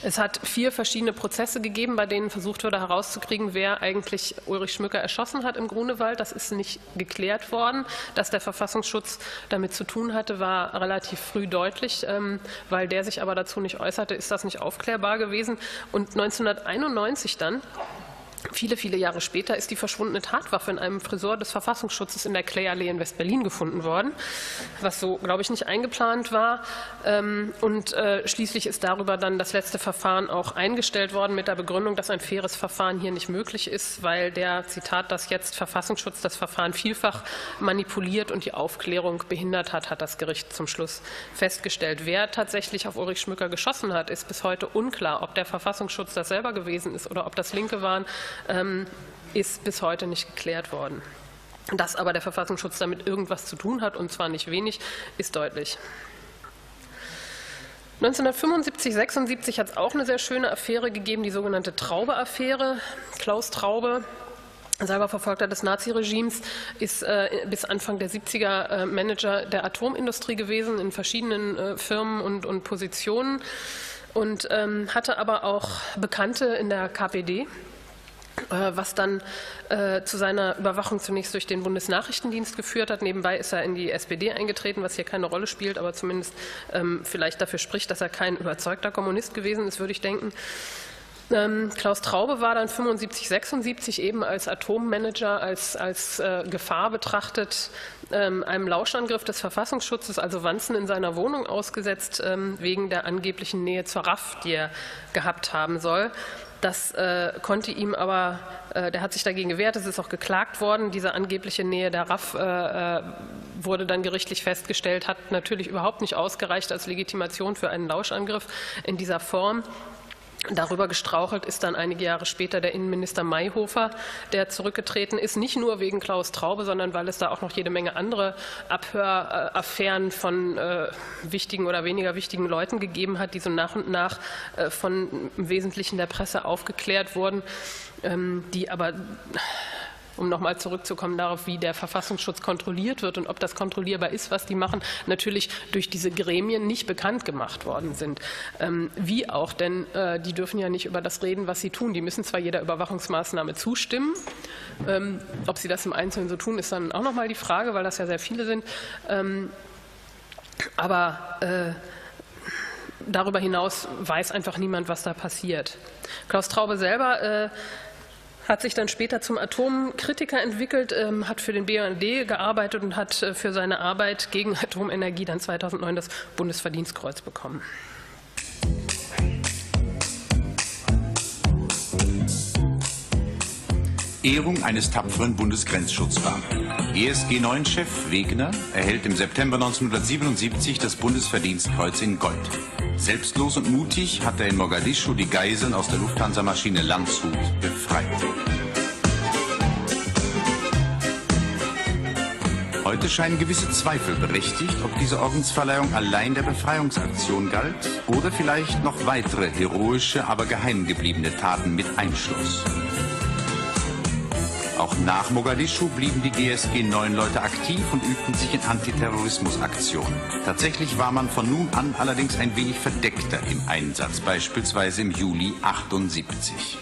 Es hat vier verschiedene Prozesse gegeben, bei denen versucht wurde herauszukriegen, wer eigentlich Ulrich Schmücker erschossen hat im Grunewald. Das ist nicht geklärt worden. Dass der Verfassungsschutz damit zu tun hatte, war relativ früh deutlich. Weil der sich aber dazu nicht äußerte, ist das nicht aufklärbar gewesen. Und neunzehnhunderteinundneunzig dann, viele, viele Jahre später, ist die verschwundene Tatwaffe in einem Tresor des Verfassungsschutzes in der Kläallee in West-Berlin gefunden worden, was so, glaube ich, nicht eingeplant war. Und schließlich ist darüber dann das letzte Verfahren auch eingestellt worden mit der Begründung, dass ein faires Verfahren hier nicht möglich ist, weil der, Zitat, das jetzt Verfassungsschutz das Verfahren vielfach manipuliert und die Aufklärung behindert hat, hat das Gericht zum Schluss festgestellt. Wer tatsächlich auf Ulrich Schmücker geschossen hat, ist bis heute unklar. Ob der Verfassungsschutz das selber gewesen ist oder ob das Linke waren, ist bis heute nicht geklärt worden. Dass aber der Verfassungsschutz damit irgendwas zu tun hat, und zwar nicht wenig, ist deutlich. neunzehnhundertfünfundsiebzig, sechsundsiebzig hat es auch eine sehr schöne Affäre gegeben, die sogenannte Traube-Affäre. Klaus Traube, selber Verfolgter des Naziregimes, ist äh, bis Anfang der siebziger äh, Manager der Atomindustrie gewesen in verschiedenen äh, Firmen und, und Positionen und ähm, hatte aber auch Bekannte in der K P D, was dann äh, zu seiner Überwachung zunächst durch den Bundesnachrichtendienst geführt hat. Nebenbei ist er in die S P D eingetreten, was hier keine Rolle spielt, aber zumindest ähm, vielleicht dafür spricht, dass er kein überzeugter Kommunist gewesen ist, würde ich denken. Ähm, Klaus Traube war dann fünfundsiebzig, sechsundsiebzig eben als Atommanager, als, als äh, Gefahr betrachtet, ähm, einem Lauschangriff des Verfassungsschutzes, also Wanzen in seiner Wohnung ausgesetzt, ähm, wegen der angeblichen Nähe zur R A F, die er gehabt haben soll. Das äh, konnte ihm aber, äh, der hat sich dagegen gewehrt, es ist auch geklagt worden. Diese angebliche Nähe der R A F äh, wurde dann gerichtlich festgestellt, hat natürlich überhaupt nicht ausgereicht als Legitimation für einen Lauschangriff in dieser Form. Darüber gestrauchelt ist dann einige Jahre später der Innenminister Mayhofer, der zurückgetreten ist, nicht nur wegen Klaus Traube, sondern weil es da auch noch jede Menge andere Abhöraffären von äh, wichtigen oder weniger wichtigen Leuten gegeben hat, die so nach und nach äh, von im Wesentlichen der Presse aufgeklärt wurden, ähm, die aber, um nochmal zurückzukommen darauf, wie der Verfassungsschutz kontrolliert wird und ob das kontrollierbar ist, was die machen, natürlich durch diese Gremien nicht bekannt gemacht worden sind. Ähm, wie auch, denn äh, die dürfen ja nicht über das reden, was sie tun. Die müssen zwar jeder Überwachungsmaßnahme zustimmen. Ähm, ob sie das im Einzelnen so tun, ist dann auch nochmal die Frage, weil das ja sehr viele sind. Ähm, aber äh, darüber hinaus weiß einfach niemand, was da passiert. Klaus Traube selber äh, hat sich dann später zum Atomkritiker entwickelt, ähm, hat für den B U N D gearbeitet und hat äh, für seine Arbeit gegen Atomenergie dann zweitausendneun das Bundesverdienstkreuz bekommen. Ehrung eines tapferen Bundesgrenzschutzbeamten. G S G neun Chef Wegner erhält im September neunzehnhundertsiebenundsiebzig das Bundesverdienstkreuz in Gold. Selbstlos und mutig hat er in Mogadischu die Geiseln aus der Lufthansa-Maschine Landshut befreit. Heute scheinen gewisse Zweifel berechtigt, ob diese Ordensverleihung allein der Befreiungsaktion galt oder vielleicht noch weitere heroische, aber geheim gebliebene Taten mit einschloss. Auch nach Mogadischu blieben die G S G neun Leute aktiv und übten sich in Antiterrorismusaktionen. Tatsächlich war man von nun an allerdings ein wenig verdeckter im Einsatz, beispielsweise im Juli achtundsiebzig.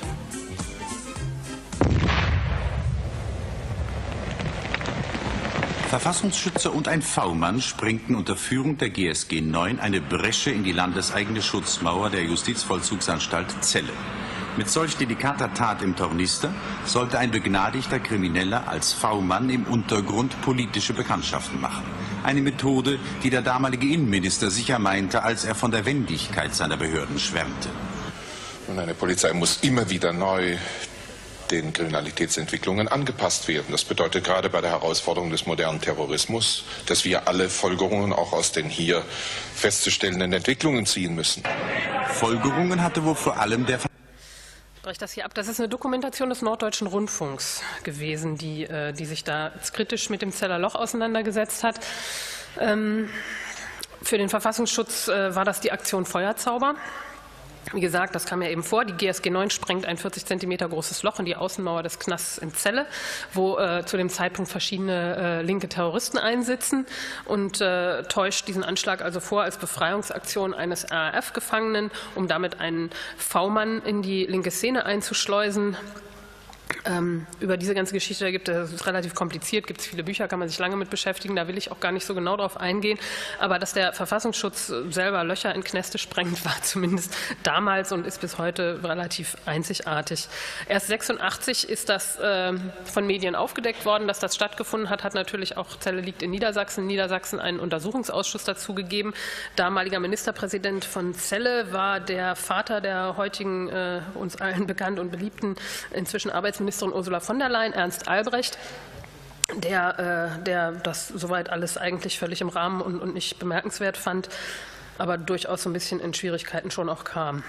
Verfassungsschützer und ein V-Mann sprengten unter Führung der G S G neun eine Bresche in die landeseigene Schutzmauer der Justizvollzugsanstalt Celle. Mit solch delikater Tat im Tornister sollte ein begnadigter Krimineller als V-Mann im Untergrund politische Bekanntschaften machen. Eine Methode, die der damalige Innenminister sicher meinte, als er von der Wendigkeit seiner Behörden schwärmte. Und eine Polizei muss immer wieder neu den Kriminalitätsentwicklungen angepasst werden. Das bedeutet gerade bei der Herausforderung des modernen Terrorismus, dass wir alle Folgerungen auch aus den hier festzustellenden Entwicklungen ziehen müssen. Folgerungen hatte wohl vor allem der Ich breche das hier ab. Das ist eine Dokumentation des Norddeutschen Rundfunks gewesen, die, die sich da kritisch mit dem Zeller Loch auseinandergesetzt hat. Für den Verfassungsschutz war das die Aktion Feuerzauber. Wie gesagt, das kam ja eben vor, die G S G neun sprengt ein vierzig Zentimeter großes Loch in die Außenmauer des Knasts in Celle, wo äh, zu dem Zeitpunkt verschiedene äh, linke Terroristen einsitzen und äh, täuscht diesen Anschlag also vor als Befreiungsaktion eines R A F-Gefangenen, um damit einen V-Mann in die linke Szene einzuschleusen. Ähm, über diese ganze Geschichte, da gibt es, das ist relativ kompliziert, gibt es viele Bücher, kann man sich lange mit beschäftigen, da will ich auch gar nicht so genau drauf eingehen, aber dass der Verfassungsschutz selber Löcher in Knäste sprengt, war zumindest damals und ist bis heute relativ einzigartig. Erst sechsundachtzig ist das äh, von Medien aufgedeckt worden, dass das stattgefunden hat, hat natürlich auch, Celle liegt in Niedersachsen, Niedersachsen einen Untersuchungsausschuss dazu gegeben. Damaliger Ministerpräsident von Celle war der Vater der heutigen, äh, uns allen bekannt und beliebten, inzwischen Arbeitsministerin Ursula von der Leyen, Ernst Albrecht, der, äh, der das soweit alles eigentlich völlig im Rahmen und, und nicht bemerkenswert fand, aber durchaus so ein bisschen in Schwierigkeiten schon auch kam.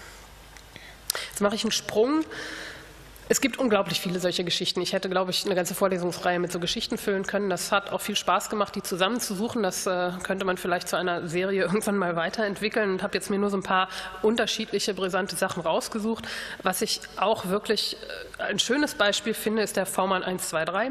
Jetzt mache ich einen Sprung. Es gibt unglaublich viele solche Geschichten. Ich hätte, glaube ich, eine ganze Vorlesungsreihe mit so Geschichten füllen können. Das hat auch viel Spaß gemacht, die zusammenzusuchen. Das äh, könnte man vielleicht zu einer Serie irgendwann mal weiterentwickeln und habe jetzt mir nur so ein paar unterschiedliche, brisante Sachen rausgesucht. Was ich auch wirklich äh, ein schönes Beispiel finde, ist der V-Mann eins zwei drei.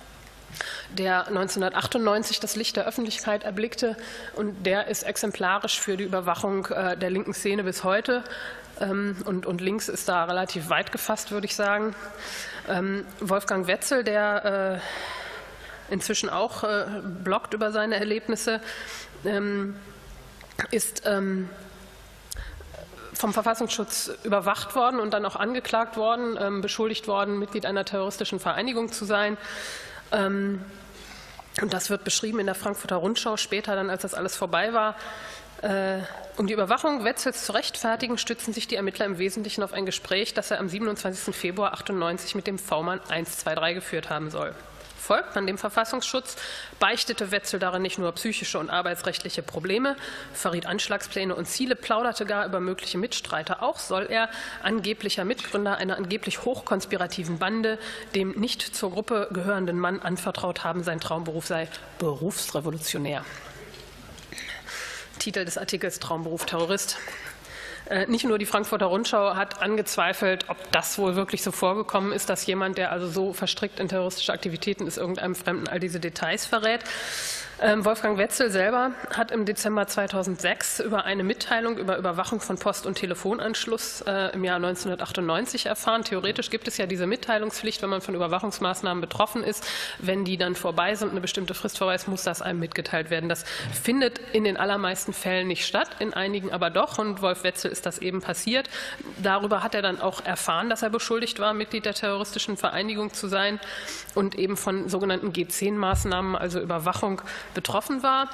Der neunzehnhundertachtundneunzig das Licht der Öffentlichkeit erblickte und der ist exemplarisch für die Überwachung äh, der linken Szene bis heute. Und, und links ist da relativ weit gefasst, würde ich sagen. Ähm, Wolfgang Wetzel, der äh, inzwischen auch äh, bloggt über seine Erlebnisse, ähm, ist ähm, vom Verfassungsschutz überwacht worden und dann auch angeklagt worden, ähm, beschuldigt worden, Mitglied einer terroristischen Vereinigung zu sein. Ähm, und das wird beschrieben in der Frankfurter Rundschau später, dann, als das alles vorbei war. Um die Überwachung Wetzels zu rechtfertigen, stützen sich die Ermittler im Wesentlichen auf ein Gespräch, das er am siebenundzwanzigsten Februar achtundneunzig mit dem V-Mann eins zwei drei geführt haben soll. Folgt man dem Verfassungsschutz, beichtete Wetzel darin nicht nur psychische und arbeitsrechtliche Probleme, verriet Anschlagspläne und Ziele, plauderte gar über mögliche Mitstreiter. Auch soll er angeblicher Mitgründer einer angeblich hochkonspirativen Bande dem nicht zur Gruppe gehörenden Mann anvertraut haben, sein Traumberuf sei Berufsrevolutionär. Titel des Artikels Traumberuf Terrorist. Nicht nur die Frankfurter Rundschau hat angezweifelt, ob das wohl wirklich so vorgekommen ist, dass jemand, der also so verstrickt in terroristische Aktivitäten ist, irgendeinem Fremden all diese Details verrät. Wolfgang Wetzel selber hat im Dezember zweitausendsechs über eine Mitteilung über Überwachung von Post- und Telefonanschluss äh, im Jahr neunzehnhundertachtundneunzig erfahren. Theoretisch gibt es ja diese Mitteilungspflicht, wenn man von Überwachungsmaßnahmen betroffen ist. Wenn die dann vorbei sind, eine bestimmte Frist vorbei ist, muss das einem mitgeteilt werden. Das findet in den allermeisten Fällen nicht statt, in einigen aber doch. Und Wolf Wetzel ist das eben passiert. Darüber hat er dann auch erfahren, dass er beschuldigt war, Mitglied der terroristischen Vereinigung zu sein und eben von sogenannten G zehn Maßnahmen, also Überwachung, betroffen war.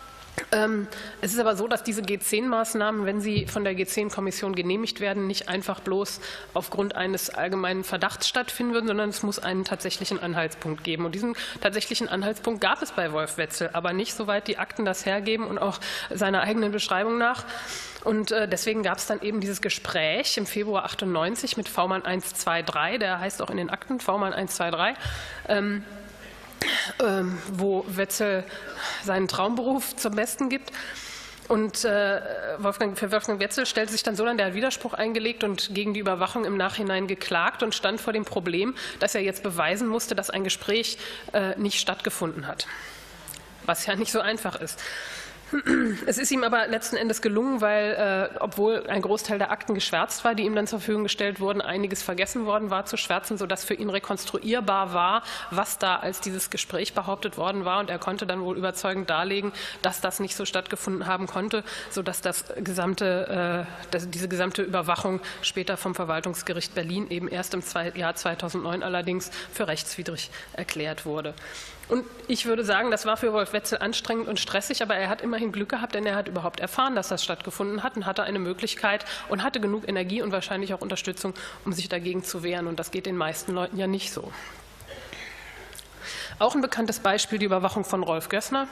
Es ist aber so, dass diese G zehn Maßnahmen, wenn sie von der G zehn Kommission genehmigt werden, nicht einfach bloß aufgrund eines allgemeinen Verdachts stattfinden würden, sondern es muss einen tatsächlichen Anhaltspunkt geben. Und diesen tatsächlichen Anhaltspunkt gab es bei Wolf Wetzel, aber nicht, soweit die Akten das hergeben und auch seiner eigenen Beschreibung nach. Und deswegen gab es dann eben dieses Gespräch im Februar achtundneunzig mit V-Mann eins zwei drei, der heißt auch in den Akten V-Mann eins zwei drei, ähm, ähm, wo Wetzel seinen Traumberuf zum Besten gibt. Und äh, Wolfgang, für Wolfgang Wetzel stellte sich dann so an, der hat Widerspruch eingelegt und gegen die Überwachung im Nachhinein geklagt und stand vor dem Problem, dass er jetzt beweisen musste, dass ein Gespräch äh, nicht stattgefunden hat. Was ja nicht so einfach ist. Es ist ihm aber letzten Endes gelungen, weil, äh, obwohl ein Großteil der Akten geschwärzt war, die ihm dann zur Verfügung gestellt wurden, einiges vergessen worden war zu schwärzen, sodass für ihn rekonstruierbar war, was da als dieses Gespräch behauptet worden war. Und er konnte dann wohl überzeugend darlegen, dass das nicht so stattgefunden haben konnte, sodass das gesamte, äh, dass diese gesamte Überwachung später vom Verwaltungsgericht Berlin eben erst im Jahr zweitausendneun allerdings für rechtswidrig erklärt wurde. Und ich würde sagen, das war für Wolf Wetzel anstrengend und stressig, aber er hat immerhin Glück gehabt, denn er hat überhaupt erfahren, dass das stattgefunden hat und hatte eine Möglichkeit und hatte genug Energie und wahrscheinlich auch Unterstützung, um sich dagegen zu wehren. Und das geht den meisten Leuten ja nicht so. Auch ein bekanntes Beispiel, die Überwachung von Rolf Gößner.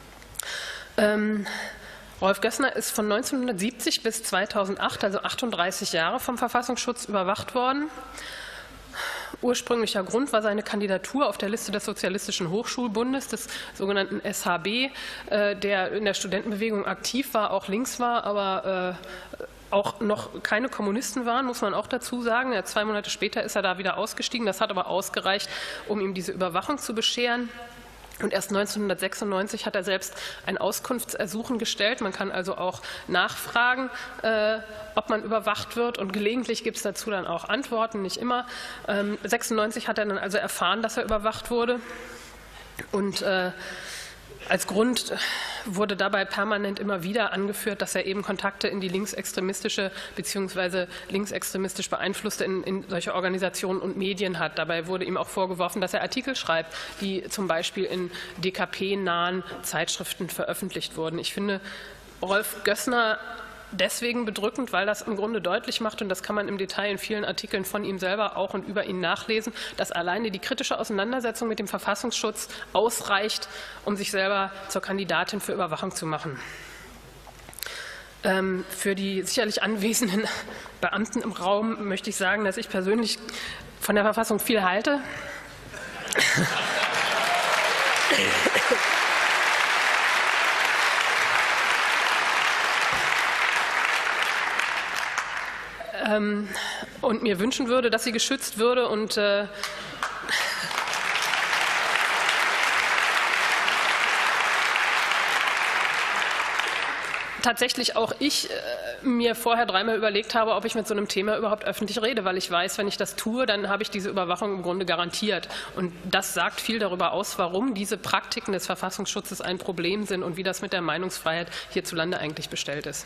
Ähm, Rolf Gößner ist von neunzehnhundertsiebzig bis zweitausendacht, also achtunddreißig Jahre, vom Verfassungsschutz überwacht worden. Ursprünglicher Grund war seine Kandidatur auf der Liste des Sozialistischen Hochschulbundes, des sogenannten S H B, der in der Studentenbewegung aktiv war, auch links war, aber auch noch keine Kommunisten waren, muss man auch dazu sagen. Ja, zwei Monate später ist er da wieder ausgestiegen. Das hat aber ausgereicht, um ihm diese Überwachung zu bescheren. Und erst neunzehnhundertsechsundneunzig hat er selbst ein Auskunftsersuchen gestellt. Man kann also auch nachfragen, äh, ob man überwacht wird. Und gelegentlich gibt es dazu dann auch Antworten, nicht immer. Ähm, sechsundneunzig hat er dann also erfahren, dass er überwacht wurde. Und äh, als Grund wurde dabei permanent immer wieder angeführt, dass er eben Kontakte in die linksextremistische bzw. linksextremistisch beeinflusste in, in solche Organisationen und Medien hat. Dabei wurde ihm auch vorgeworfen, dass er Artikel schreibt, die zum Beispiel in D K P-nahen Zeitschriften veröffentlicht wurden. Ich finde Rolf Gößner deswegen bedrückend, weil das im Grunde deutlich macht, und das kann man im Detail in vielen Artikeln von ihm selber auch und über ihn nachlesen, dass alleine die kritische Auseinandersetzung mit dem Verfassungsschutz ausreicht, um sich selber zur Kandidatin für Überwachung zu machen. Ähm, für die sicherlich anwesenden Beamten im Raum möchte ich sagen, dass ich persönlich von der Verfassung viel halte. Und mir wünschen würde, dass sie geschützt würde und äh, tatsächlich auch ich äh, mir vorher dreimal überlegt habe, ob ich mit so einem Thema überhaupt öffentlich rede, weil ich weiß, wenn ich das tue, dann habe ich diese Überwachung im Grunde garantiert. Und das sagt viel darüber aus, warum diese Praktiken des Verfassungsschutzes ein Problem sind und wie das mit der Meinungsfreiheit hierzulande eigentlich bestellt ist.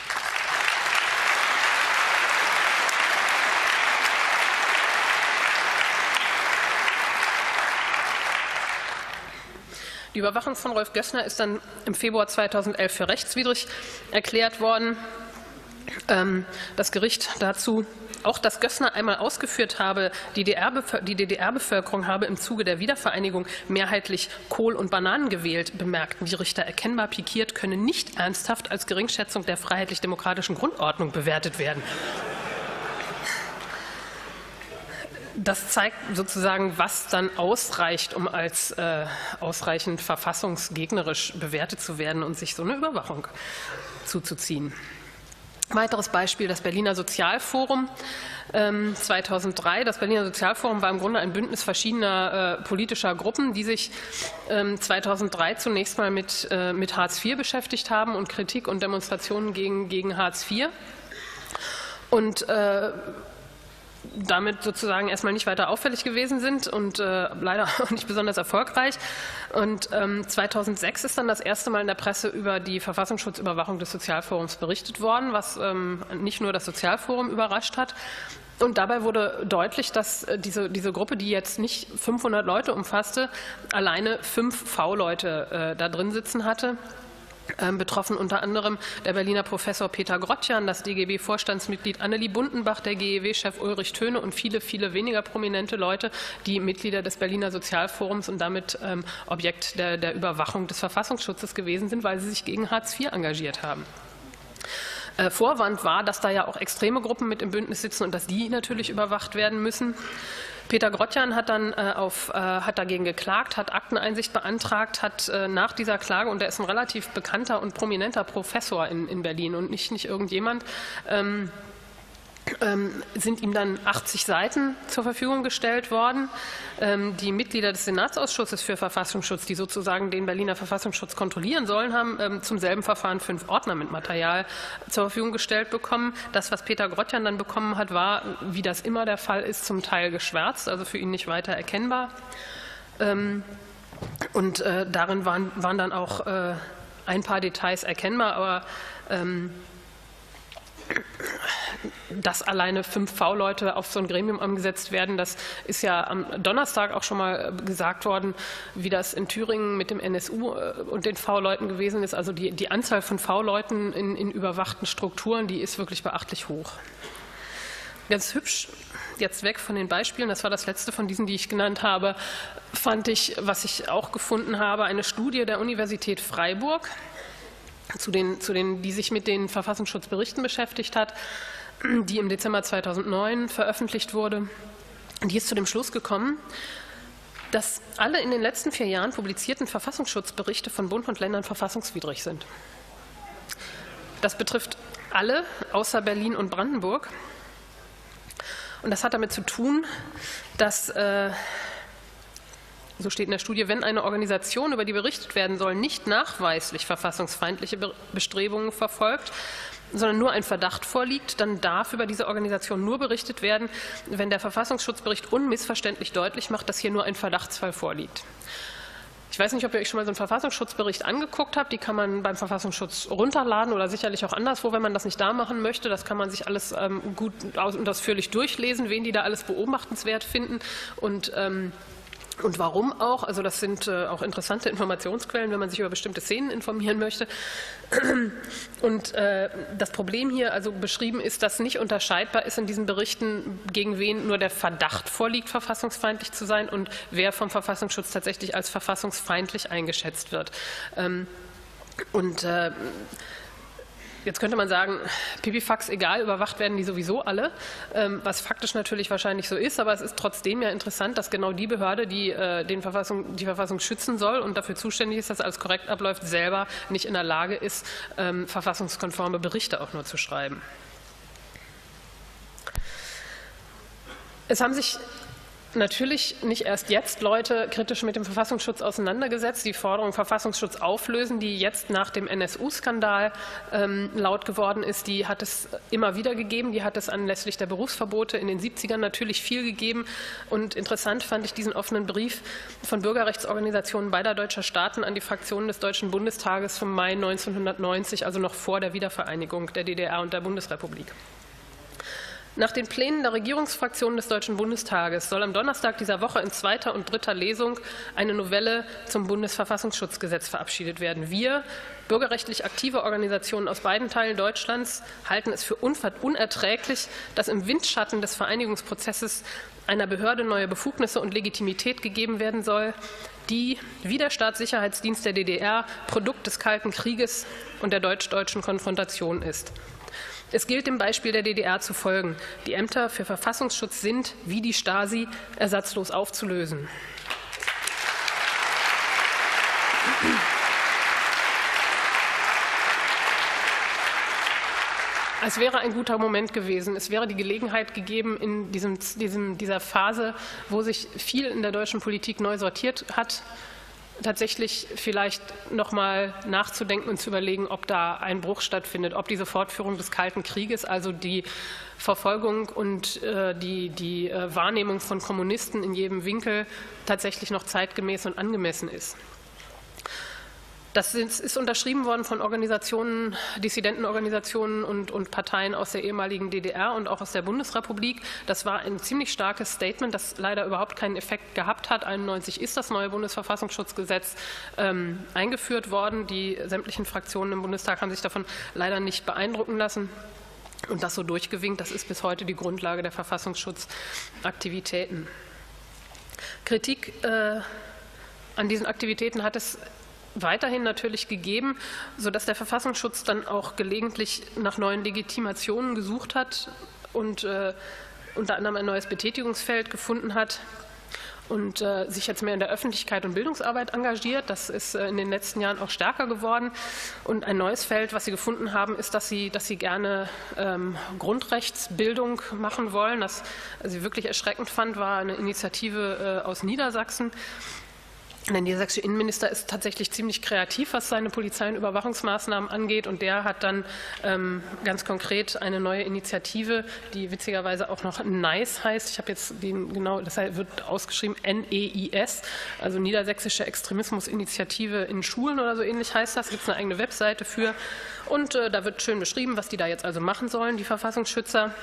Die Überwachung von Rolf Gößner ist dann im Februar zweitausendelf für rechtswidrig erklärt worden. Das Gericht dazu, auch dass Gößner einmal ausgeführt habe, die D D R-Bevölkerung habe im Zuge der Wiedervereinigung mehrheitlich Kohl und Bananen gewählt, bemerkten die Richter erkennbar pikiert, könne nicht ernsthaft als Geringschätzung der freiheitlich-demokratischen Grundordnung bewertet werden. Das zeigt sozusagen, was dann ausreicht, um als äh, ausreichend verfassungsgegnerisch bewertet zu werden und sich so eine Überwachung zuzuziehen. Weiteres Beispiel, das Berliner Sozialforum ähm, zweitausenddrei. Das Berliner Sozialforum war im Grunde ein Bündnis verschiedener äh, politischer Gruppen, die sich ähm, zweitausenddrei zunächst mal mit, äh, mit Hartz vier beschäftigt haben und Kritik und Demonstrationen gegen, gegen Hartz vier. Und äh, damit sozusagen erstmal nicht weiter auffällig gewesen sind und äh, leider auch nicht besonders erfolgreich. Und ähm, zweitausendsechs ist dann das erste Mal in der Presse über die Verfassungsschutzüberwachung des Sozialforums berichtet worden, was ähm, nicht nur das Sozialforum überrascht hat. Und dabei wurde deutlich, dass diese, diese Gruppe, die jetzt nicht fünfhundert Leute umfasste, alleine fünf V-Leute äh, da drin sitzen hatte. Betroffen unter anderem der Berliner Professor Peter Grottjan, das D G B-Vorstandsmitglied Annelie Bundenbach, der G E W-Chef Ulrich Töne und viele, viele weniger prominente Leute, die Mitglieder des Berliner Sozialforums und damit ähm, Objekt der, der Überwachung des Verfassungsschutzes gewesen sind, weil sie sich gegen Hartz vier engagiert haben. Äh, Vorwand war, dass da ja auch extreme Gruppen mit im Bündnis sitzen und dass die natürlich überwacht werden müssen. Peter Grottjan hat dann äh, auf, äh, hat dagegen geklagt, hat Akteneinsicht beantragt, hat äh, nach dieser Klage, und er ist ein relativ bekannter und prominenter Professor in, in Berlin und nicht, nicht irgendjemand, ähm, ähm, sind ihm dann achtzig Seiten zur Verfügung gestellt worden. Ähm, die Mitglieder des Senatsausschusses für Verfassungsschutz, die sozusagen den Berliner Verfassungsschutz kontrollieren sollen, haben ähm, zum selben Verfahren fünf Ordner mit Material zur Verfügung gestellt bekommen. Das, was Peter Grottjan dann bekommen hat, war, wie das immer der Fall ist, zum Teil geschwärzt, also für ihn nicht weiter erkennbar. Ähm, und äh, darin waren, waren dann auch äh, ein paar Details erkennbar, aber ähm, dass alleine fünf V-Leute auf so ein Gremium angesetzt werden, das ist ja am Donnerstag auch schon mal gesagt worden, wie das in Thüringen mit dem N S U und den V-Leuten gewesen ist. Also die, die Anzahl von V-Leuten in, in überwachten Strukturen, die ist wirklich beachtlich hoch. Ganz hübsch, jetzt weg von den Beispielen, das war das letzte von diesen, die ich genannt habe, fand ich, was ich auch gefunden habe, eine Studie der Universität Freiburg, Zu den, zu den, die sich mit den Verfassungsschutzberichten beschäftigt hat, die im Dezember zweitausendneun veröffentlicht wurde. Die ist zu dem Schluss gekommen, dass alle in den letzten vier Jahren publizierten Verfassungsschutzberichte von Bund und Ländern verfassungswidrig sind. Das betrifft alle außer Berlin und Brandenburg. Und das hat damit zu tun, dass, äh, so steht in der Studie, wenn eine Organisation, über die berichtet werden soll, nicht nachweislich verfassungsfeindliche Bestrebungen verfolgt, sondern nur ein Verdacht vorliegt, dann darf über diese Organisation nur berichtet werden, wenn der Verfassungsschutzbericht unmissverständlich deutlich macht, dass hier nur ein Verdachtsfall vorliegt. Ich weiß nicht, ob ihr euch schon mal so einen Verfassungsschutzbericht angeguckt habt. Die kann man beim Verfassungsschutz runterladen oder sicherlich auch anderswo, wenn man das nicht da machen möchte. Das kann man sich alles ähm, gut und ausführlich durchlesen, wen die da alles beobachtenswert finden und ähm, Und warum auch? Also das sind äh, auch interessante Informationsquellen, wenn man sich über bestimmte Szenen informieren möchte. Und äh, das Problem hier also beschrieben ist, dass nicht unterscheidbar ist in diesen Berichten, gegen wen nur der Verdacht vorliegt, verfassungsfeindlich zu sein und wer vom Verfassungsschutz tatsächlich als verfassungsfeindlich eingeschätzt wird. Ähm, und äh, Jetzt könnte man sagen, Pipifax, egal, überwacht werden die sowieso alle, was faktisch natürlich wahrscheinlich so ist, aber es ist trotzdem ja interessant, dass genau die Behörde, die den Verfassung, die Verfassung schützen soll und dafür zuständig ist, dass alles korrekt abläuft, selber nicht in der Lage ist, verfassungskonforme Berichte auch nur zu schreiben. Es haben sich natürlich nicht erst jetzt Leute kritisch mit dem Verfassungsschutz auseinandergesetzt. Die Forderung Verfassungsschutz auflösen, die jetzt nach dem N S U-Skandal ähm, laut geworden ist, die hat es immer wieder gegeben. Die hat es anlässlich der Berufsverbote in den siebzigern natürlich viel gegeben. Und interessant fand ich diesen offenen Brief von Bürgerrechtsorganisationen beider deutscher Staaten an die Fraktionen des Deutschen Bundestages vom Mai neunzehnhundertneunzig, also noch vor der Wiedervereinigung der D D R und der Bundesrepublik. Nach den Plänen der Regierungsfraktionen des Deutschen Bundestages soll am Donnerstag dieser Woche in zweiter und dritter Lesung eine Novelle zum Bundesverfassungsschutzgesetz verabschiedet werden. Wir, bürgerrechtlich aktive Organisationen aus beiden Teilen Deutschlands, halten es für unerträglich, dass im Windschatten des Vereinigungsprozesses einer Behörde neue Befugnisse und Legitimität gegeben werden soll, die, wie der Staatssicherheitsdienst der D D R, Produkt des Kalten Krieges und der deutsch-deutschen Konfrontation ist. Es gilt dem Beispiel der D D R zu folgen. Die Ämter für Verfassungsschutz sind, wie die Stasi, ersatzlos aufzulösen. Es wäre ein guter Moment gewesen. Es wäre die Gelegenheit gegeben, in diesem, diesem, dieser Phase, wo sich viel in der deutschen Politik neu sortiert hat, tatsächlich vielleicht noch mal nachzudenken und zu überlegen, ob da ein Bruch stattfindet, ob diese Fortführung des Kalten Krieges, also die Verfolgung und äh, die, die äh, Wahrnehmung von Kommunisten in jedem Winkel tatsächlich noch zeitgemäß und angemessen ist. Das ist unterschrieben worden von Organisationen, Dissidentenorganisationen und, und Parteien aus der ehemaligen D D R und auch aus der Bundesrepublik. Das war ein ziemlich starkes Statement, das leider überhaupt keinen Effekt gehabt hat. einundneunzig ist das neue Bundesverfassungsschutzgesetz ähm, eingeführt worden. Die sämtlichen Fraktionen im Bundestag haben sich davon leider nicht beeindrucken lassen und das so durchgewinkt. Das ist bis heute die Grundlage der Verfassungsschutzaktivitäten. Kritik äh, an diesen Aktivitäten hat es weiterhin natürlich gegeben, sodass der Verfassungsschutz dann auch gelegentlich nach neuen Legitimationen gesucht hat und äh, unter anderem ein neues Betätigungsfeld gefunden hat und äh, sich jetzt mehr in der Öffentlichkeit und Bildungsarbeit engagiert. Das ist äh, in den letzten Jahren auch stärker geworden. Und ein neues Feld, was Sie gefunden haben, ist, dass Sie, dass Sie gerne ähm, Grundrechtsbildung machen wollen. Das was ich wirklich erschreckend fand, war eine Initiative äh, aus Niedersachsen. Der niedersächsische Innenminister ist tatsächlich ziemlich kreativ, was seine Polizei- und Überwachungsmaßnahmen angeht. Und der hat dann ähm, ganz konkret eine neue Initiative, die witzigerweise auch noch NICE heißt. Ich habe jetzt den genau, das wird ausgeschrieben N E I S, also Niedersächsische Extremismusinitiative in Schulen oder so ähnlich heißt das. Da gibt es eine eigene Webseite für. Und äh, da wird schön beschrieben, was die da jetzt also machen sollen, die Verfassungsschützer.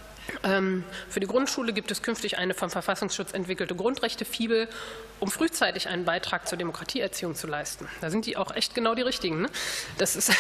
Für die Grundschule gibt es künftig eine vom Verfassungsschutz entwickelte Grundrechte-Fibel, um frühzeitig einen Beitrag zur Demokratieerziehung zu leisten. Da sind die auch echt genau die Richtigen. Ne? Das ist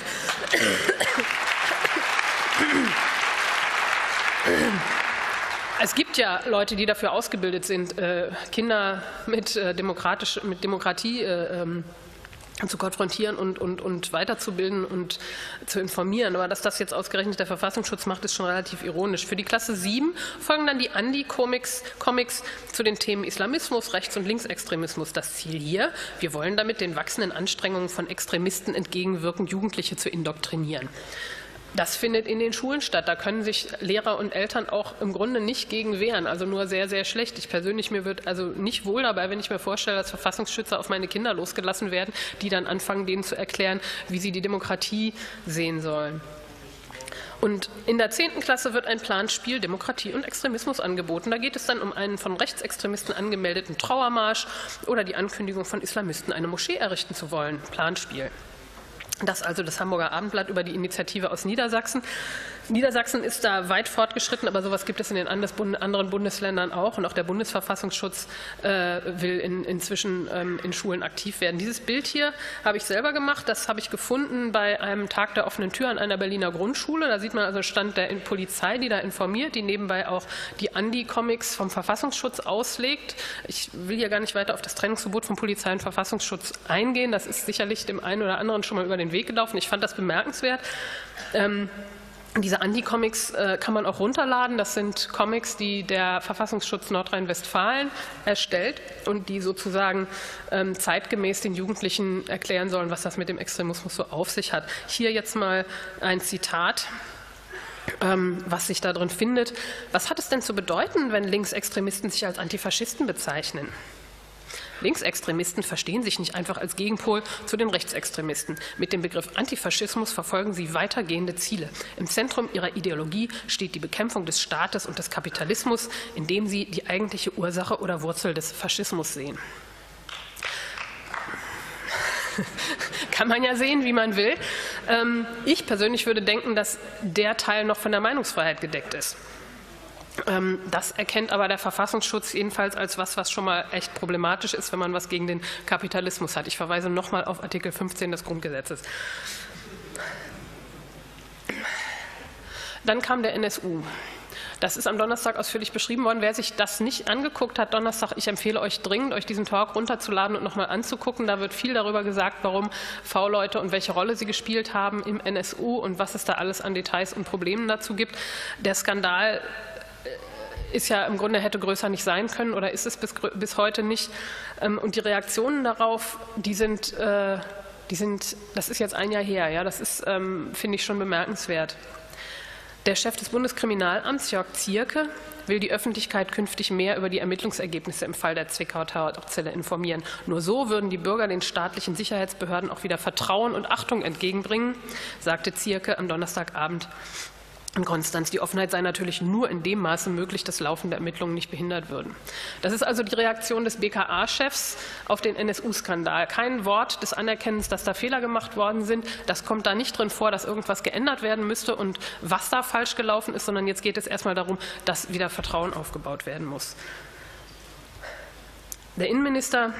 Es gibt ja Leute, die dafür ausgebildet sind, Kinder mit, demokratisch, mit Demokratie zu konfrontieren und, und, und weiterzubilden und zu informieren. Aber dass das jetzt ausgerechnet der Verfassungsschutz macht, ist schon relativ ironisch. Für die Klasse sieben folgen dann die Andi-Comics Comics zu den Themen Islamismus, Rechts- und Linksextremismus. Das Ziel hier, wir wollen damit den wachsenden Anstrengungen von Extremisten entgegenwirken, Jugendliche zu indoktrinieren. Das findet in den Schulen statt. Da können sich Lehrer und Eltern auch im Grunde nicht gegen wehren, also nur sehr, sehr schlecht. Ich persönlich, mir wird also nicht wohl dabei, wenn ich mir vorstelle, dass Verfassungsschützer auf meine Kinder losgelassen werden, die dann anfangen, denen zu erklären, wie sie die Demokratie sehen sollen. Und in der zehnten Klasse wird ein Planspiel Demokratie und Extremismus angeboten. Da geht es dann um einen von Rechtsextremisten angemeldeten Trauermarsch oder die Ankündigung von Islamisten, eine Moschee errichten zu wollen. Planspiel. Das also das Hamburger Abendblatt über die Initiative aus Niedersachsen. Niedersachsen ist da weit fortgeschritten, aber sowas gibt es in den anderen Bundesländern auch. Und auch der Bundesverfassungsschutz äh, will in, inzwischen ähm, in Schulen aktiv werden. Dieses Bild hier habe ich selber gemacht. Das habe ich gefunden bei einem Tag der offenen Tür an einer Berliner Grundschule. Da sieht man also Stand der Polizei, die da informiert, die nebenbei auch die Andi-Comics vom Verfassungsschutz auslegt. Ich will hier gar nicht weiter auf das Trennungsverbot von Polizei und Verfassungsschutz eingehen. Das ist sicherlich dem einen oder anderen schon mal über den Weg gelaufen. Ich fand das bemerkenswert. Ähm, Diese Andi-Comics äh, kann man auch runterladen. Das sind Comics, die der Verfassungsschutz Nordrhein-Westfalen erstellt und die sozusagen ähm, zeitgemäß den Jugendlichen erklären sollen, was das mit dem Extremismus so auf sich hat. Hier jetzt mal ein Zitat, ähm, was sich da drin findet. Was hat es denn zu bedeuten, wenn Linksextremisten sich als Antifaschisten bezeichnen? Linksextremisten verstehen sich nicht einfach als Gegenpol zu den Rechtsextremisten. Mit dem Begriff Antifaschismus verfolgen sie weitergehende Ziele. Im Zentrum ihrer Ideologie steht die Bekämpfung des Staates und des Kapitalismus, indem sie die eigentliche Ursache oder Wurzel des Faschismus sehen. Kann man ja sehen, wie man will. Ich persönlich würde denken, dass der Teil noch von der Meinungsfreiheit gedeckt ist. Das erkennt aber der Verfassungsschutz jedenfalls als was, was schon mal echt problematisch ist, wenn man was gegen den Kapitalismus hat. Ich verweise nochmal auf Artikel fünfzehn des Grundgesetzes. Dann kam der N S U. Das ist am Donnerstag ausführlich beschrieben worden. Wer sich das nicht angeguckt hat, Donnerstag, ich empfehle euch dringend, euch diesen Talk runterzuladen und nochmal anzugucken. Da wird viel darüber gesagt, warum V-Leute und welche Rolle sie gespielt haben im N S U und was es da alles an Details und Problemen dazu gibt. Der Skandal ist ja im Grunde hätte größer nicht sein können oder ist es bis, bis heute nicht. Und die Reaktionen darauf, die sind, die sind, das ist jetzt ein Jahr her, ja, das ist, finde ich, schon bemerkenswert. Der Chef des Bundeskriminalamts, Jörg Zierke, will die Öffentlichkeit künftig mehr über die Ermittlungsergebnisse im Fall der Zwickau-Tatorzelle informieren. Nur so würden die Bürger den staatlichen Sicherheitsbehörden auch wieder Vertrauen und Achtung entgegenbringen, sagte Zierke am Donnerstagabend in Konstanz. Die Offenheit sei natürlich nur in dem Maße möglich, dass laufende Ermittlungen nicht behindert würden. Das ist also die Reaktion des B K A-Chefs auf den N S U-Skandal. Kein Wort des Anerkennens, dass da Fehler gemacht worden sind. Das kommt da nicht drin vor, dass irgendwas geändert werden müsste und was da falsch gelaufen ist, sondern jetzt geht es erstmal darum, dass wieder Vertrauen aufgebaut werden muss. Der Innenminister,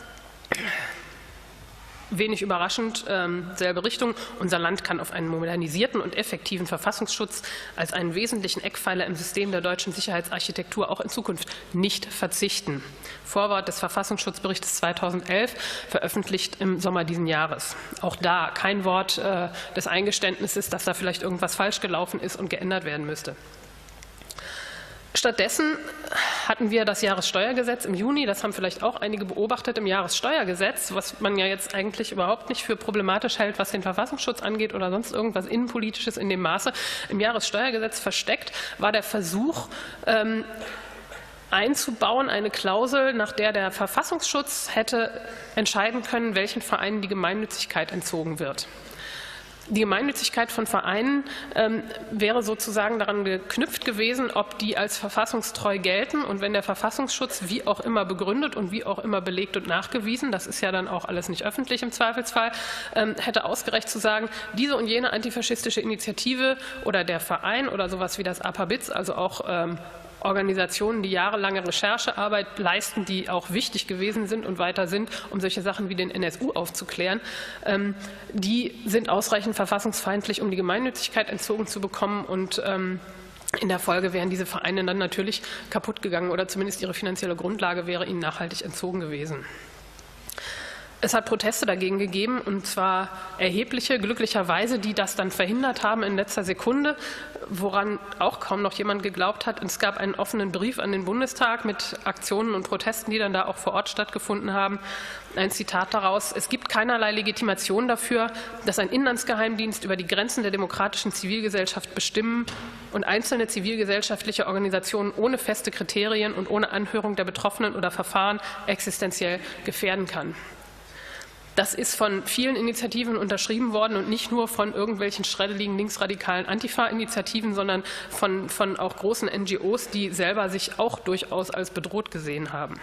wenig überraschend, ähm, selbe Richtung. Unser Land kann auf einen modernisierten und effektiven Verfassungsschutz als einen wesentlichen Eckpfeiler im System der deutschen Sicherheitsarchitektur auch in Zukunft nicht verzichten. Vorwort des Verfassungsschutzberichts zweitausendelf, veröffentlicht im Sommer diesen Jahres. Auch da kein Wort äh, des Eingeständnisses, dass da vielleicht irgendwas falsch gelaufen ist und geändert werden müsste. Stattdessen hatten wir das Jahressteuergesetz im Juni, das haben vielleicht auch einige beobachtet, im Jahressteuergesetz, was man ja jetzt eigentlich überhaupt nicht für problematisch hält, was den Verfassungsschutz angeht oder sonst irgendwas Innenpolitisches in dem Maße. Im Jahressteuergesetz versteckt war der Versuch, ähm, einzubauen, eine Klausel, nach der der Verfassungsschutz hätte entscheiden können, welchen Vereinen die Gemeinnützigkeit entzogen wird. Die Gemeinnützigkeit von Vereinen ähm, wäre sozusagen daran geknüpft gewesen, ob die als verfassungstreu gelten. Und wenn der Verfassungsschutz wie auch immer begründet und wie auch immer belegt und nachgewiesen, das ist ja dann auch alles nicht öffentlich im Zweifelsfall, ähm, hätte ausgereicht zu sagen, diese und jene antifaschistische Initiative oder der Verein oder sowas wie das A P A B I Z, also auch ähm, Organisationen, die jahrelange Recherchearbeit leisten, die auch wichtig gewesen sind und weiter sind, um solche Sachen wie den N S U aufzuklären, die sind ausreichend verfassungsfeindlich, um die Gemeinnützigkeit entzogen zu bekommen. Und in der Folge wären diese Vereine dann natürlich kaputt gegangen oder zumindest ihre finanzielle Grundlage wäre ihnen nachhaltig entzogen gewesen. Es hat Proteste dagegen gegeben, und zwar erhebliche, glücklicherweise, die das dann verhindert haben in letzter Sekunde, woran auch kaum noch jemand geglaubt hat. Es gab einen offenen Brief an den Bundestag mit Aktionen und Protesten, die dann da auch vor Ort stattgefunden haben. Ein Zitat daraus: Es gibt keinerlei Legitimation dafür, dass ein Inlandsgeheimdienst über die Grenzen der demokratischen Zivilgesellschaft bestimmen und einzelne zivilgesellschaftliche Organisationen ohne feste Kriterien und ohne Anhörung der Betroffenen oder Verfahren existenziell gefährden kann. Das ist von vielen Initiativen unterschrieben worden und nicht nur von irgendwelchen schreddeligen linksradikalen Antifa-Initiativen, sondern von, von auch großen N G Os, die selber sich auch durchaus als bedroht gesehen haben.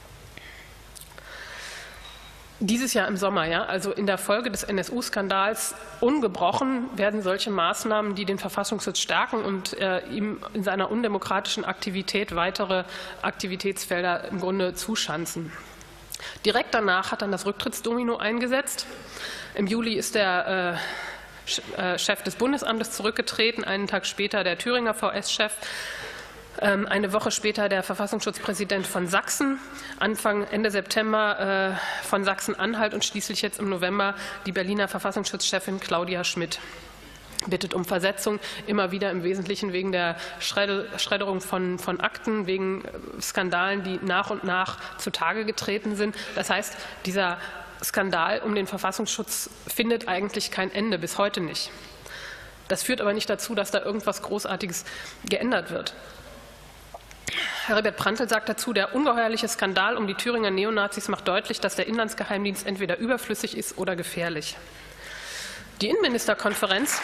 Dieses Jahr im Sommer, ja, also in der Folge des N S U-Skandals, ungebrochen werden solche Maßnahmen, die den Verfassungsschutz stärken und äh, ihm in seiner undemokratischen Aktivität weitere Aktivitätsfelder im Grunde zuschanzen. Direkt danach hat dann das Rücktrittsdomino eingesetzt. Im Juli ist der äh, Chef des Bundesamtes zurückgetreten, einen Tag später der Thüringer V S-Chef, ähm, eine Woche später der Verfassungsschutzpräsident von Sachsen, Anfang, Ende September äh, von Sachsen-Anhalt und schließlich jetzt im November die Berliner Verfassungsschutzchefin Claudia Schmidt. Bittet um Versetzung, immer wieder im Wesentlichen wegen der Schredderung von, von Akten, wegen Skandalen, die nach und nach zutage getreten sind. Das heißt, dieser Skandal um den Verfassungsschutz findet eigentlich kein Ende, bis heute nicht. Das führt aber nicht dazu, dass da irgendwas Großartiges geändert wird. Herbert Prantl sagt dazu, der ungeheuerliche Skandal um die Thüringer Neonazis macht deutlich, dass der Inlandsgeheimdienst entweder überflüssig ist oder gefährlich. Die Innenministerkonferenz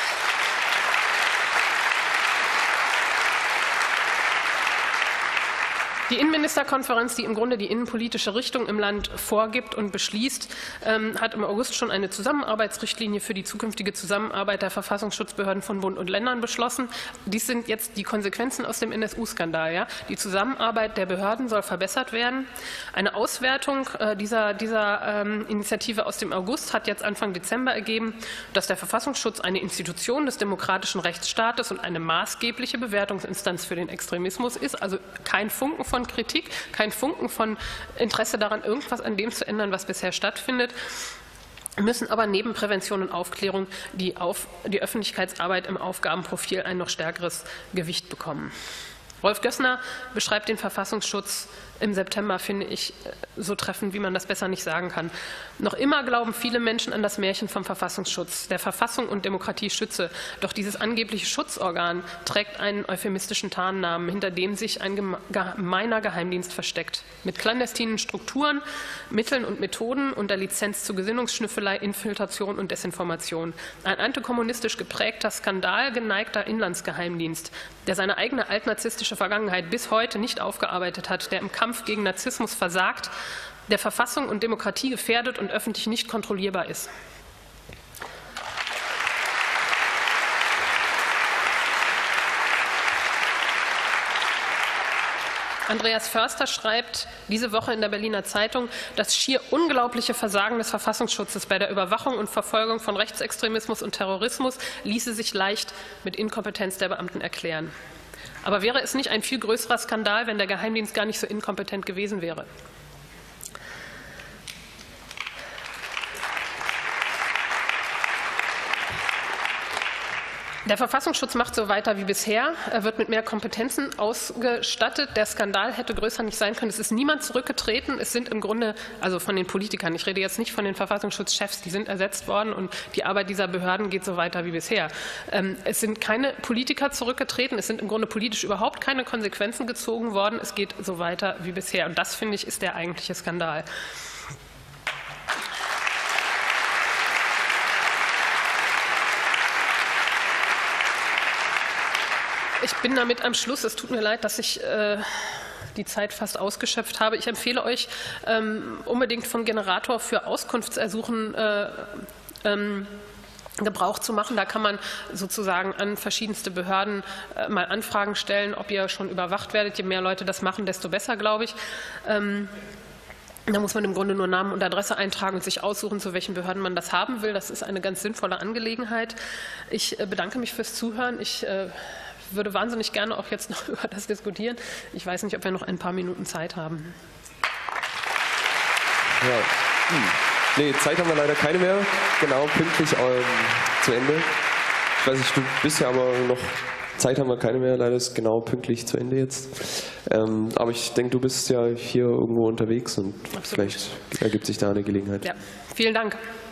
Die Innenministerkonferenz, die im Grunde die innenpolitische Richtung im Land vorgibt und beschließt, hat im August schon eine Zusammenarbeitsrichtlinie für die zukünftige Zusammenarbeit der Verfassungsschutzbehörden von Bund und Ländern beschlossen. Dies sind jetzt die Konsequenzen aus dem N S U-Skandal. Ja? Die Zusammenarbeit der Behörden soll verbessert werden. Eine Auswertung dieser, dieser ähm, Initiative aus dem August hat jetzt Anfang Dezember ergeben, dass der Verfassungsschutz eine Institution des demokratischen Rechtsstaates und eine maßgebliche Bewertungsinstanz für den Extremismus ist, also kein Funken von Kritik, kein Funken von Interesse daran, irgendwas an dem zu ändern, was bisher stattfindet, müssen aber neben Prävention und Aufklärung die, auf, die Öffentlichkeitsarbeit im Aufgabenprofil ein noch stärkeres Gewicht bekommen. Rolf Gössner beschreibt den Verfassungsschutz im September, finde ich, so treffend, wie man das besser nicht sagen kann. Noch immer glauben viele Menschen an das Märchen vom Verfassungsschutz, der Verfassung und Demokratie schütze. Doch dieses angebliche Schutzorgan trägt einen euphemistischen Tarnnamen, hinter dem sich ein gemeiner Geheimdienst versteckt. Mit clandestinen Strukturen, Mitteln und Methoden unter Lizenz zu Gesinnungsschnüffelei, Infiltration und Desinformation. Ein antikommunistisch geprägter, skandalgeneigter Inlandsgeheimdienst, der seine eigene altnarzisstische Vergangenheit bis heute nicht aufgearbeitet hat, der im Kampf gegen Narzissmus versagt, der Verfassung und Demokratie gefährdet und öffentlich nicht kontrollierbar ist. Andreas Förster schreibt diese Woche in der Berliner Zeitung, das schier unglaubliche Versagen des Verfassungsschutzes bei der Überwachung und Verfolgung von Rechtsextremismus und Terrorismus ließe sich leicht mit Inkompetenz der Beamten erklären. Aber wäre es nicht ein viel größerer Skandal, wenn der Geheimdienst gar nicht so inkompetent gewesen wäre? Der Verfassungsschutz macht so weiter wie bisher. Er wird mit mehr Kompetenzen ausgestattet. Der Skandal hätte größer nicht sein können. Es ist niemand zurückgetreten. Es sind im Grunde, also von den Politikern, ich rede jetzt nicht von den Verfassungsschutzchefs, die sind ersetzt worden und die Arbeit dieser Behörden geht so weiter wie bisher. Es sind keine Politiker zurückgetreten. Es sind im Grunde politisch überhaupt keine Konsequenzen gezogen worden. Es geht so weiter wie bisher. Und das, finde ich, ist der eigentliche Skandal. Ich bin damit am Schluss. Es tut mir leid, dass ich äh, die Zeit fast ausgeschöpft habe. Ich empfehle euch ähm, unbedingt von Generator für Auskunftsersuchen äh, ähm, Gebrauch zu machen. Da kann man sozusagen an verschiedenste Behörden äh, mal Anfragen stellen, ob ihr schon überwacht werdet. Je mehr Leute das machen, desto besser, glaube ich. Ähm, Da muss man im Grunde nur Namen und Adresse eintragen und sich aussuchen, zu welchen Behörden man das haben will. Das ist eine ganz sinnvolle Angelegenheit. Ich äh, bedanke mich fürs Zuhören. Ich äh, würde wahnsinnig gerne auch jetzt noch über das diskutieren. Ich weiß nicht, ob wir noch ein paar Minuten Zeit haben. Ja. Hm. Nee, Zeit haben wir leider keine mehr. Genau, pünktlich ähm, zu Ende. Ich weiß nicht, du bist ja aber noch... Zeit haben wir keine mehr, leider ist genau pünktlich zu Ende jetzt. Ähm, aber ich denke, du bist ja hier irgendwo unterwegs und Absolut. Vielleicht ergibt sich da eine Gelegenheit. Ja, vielen Dank.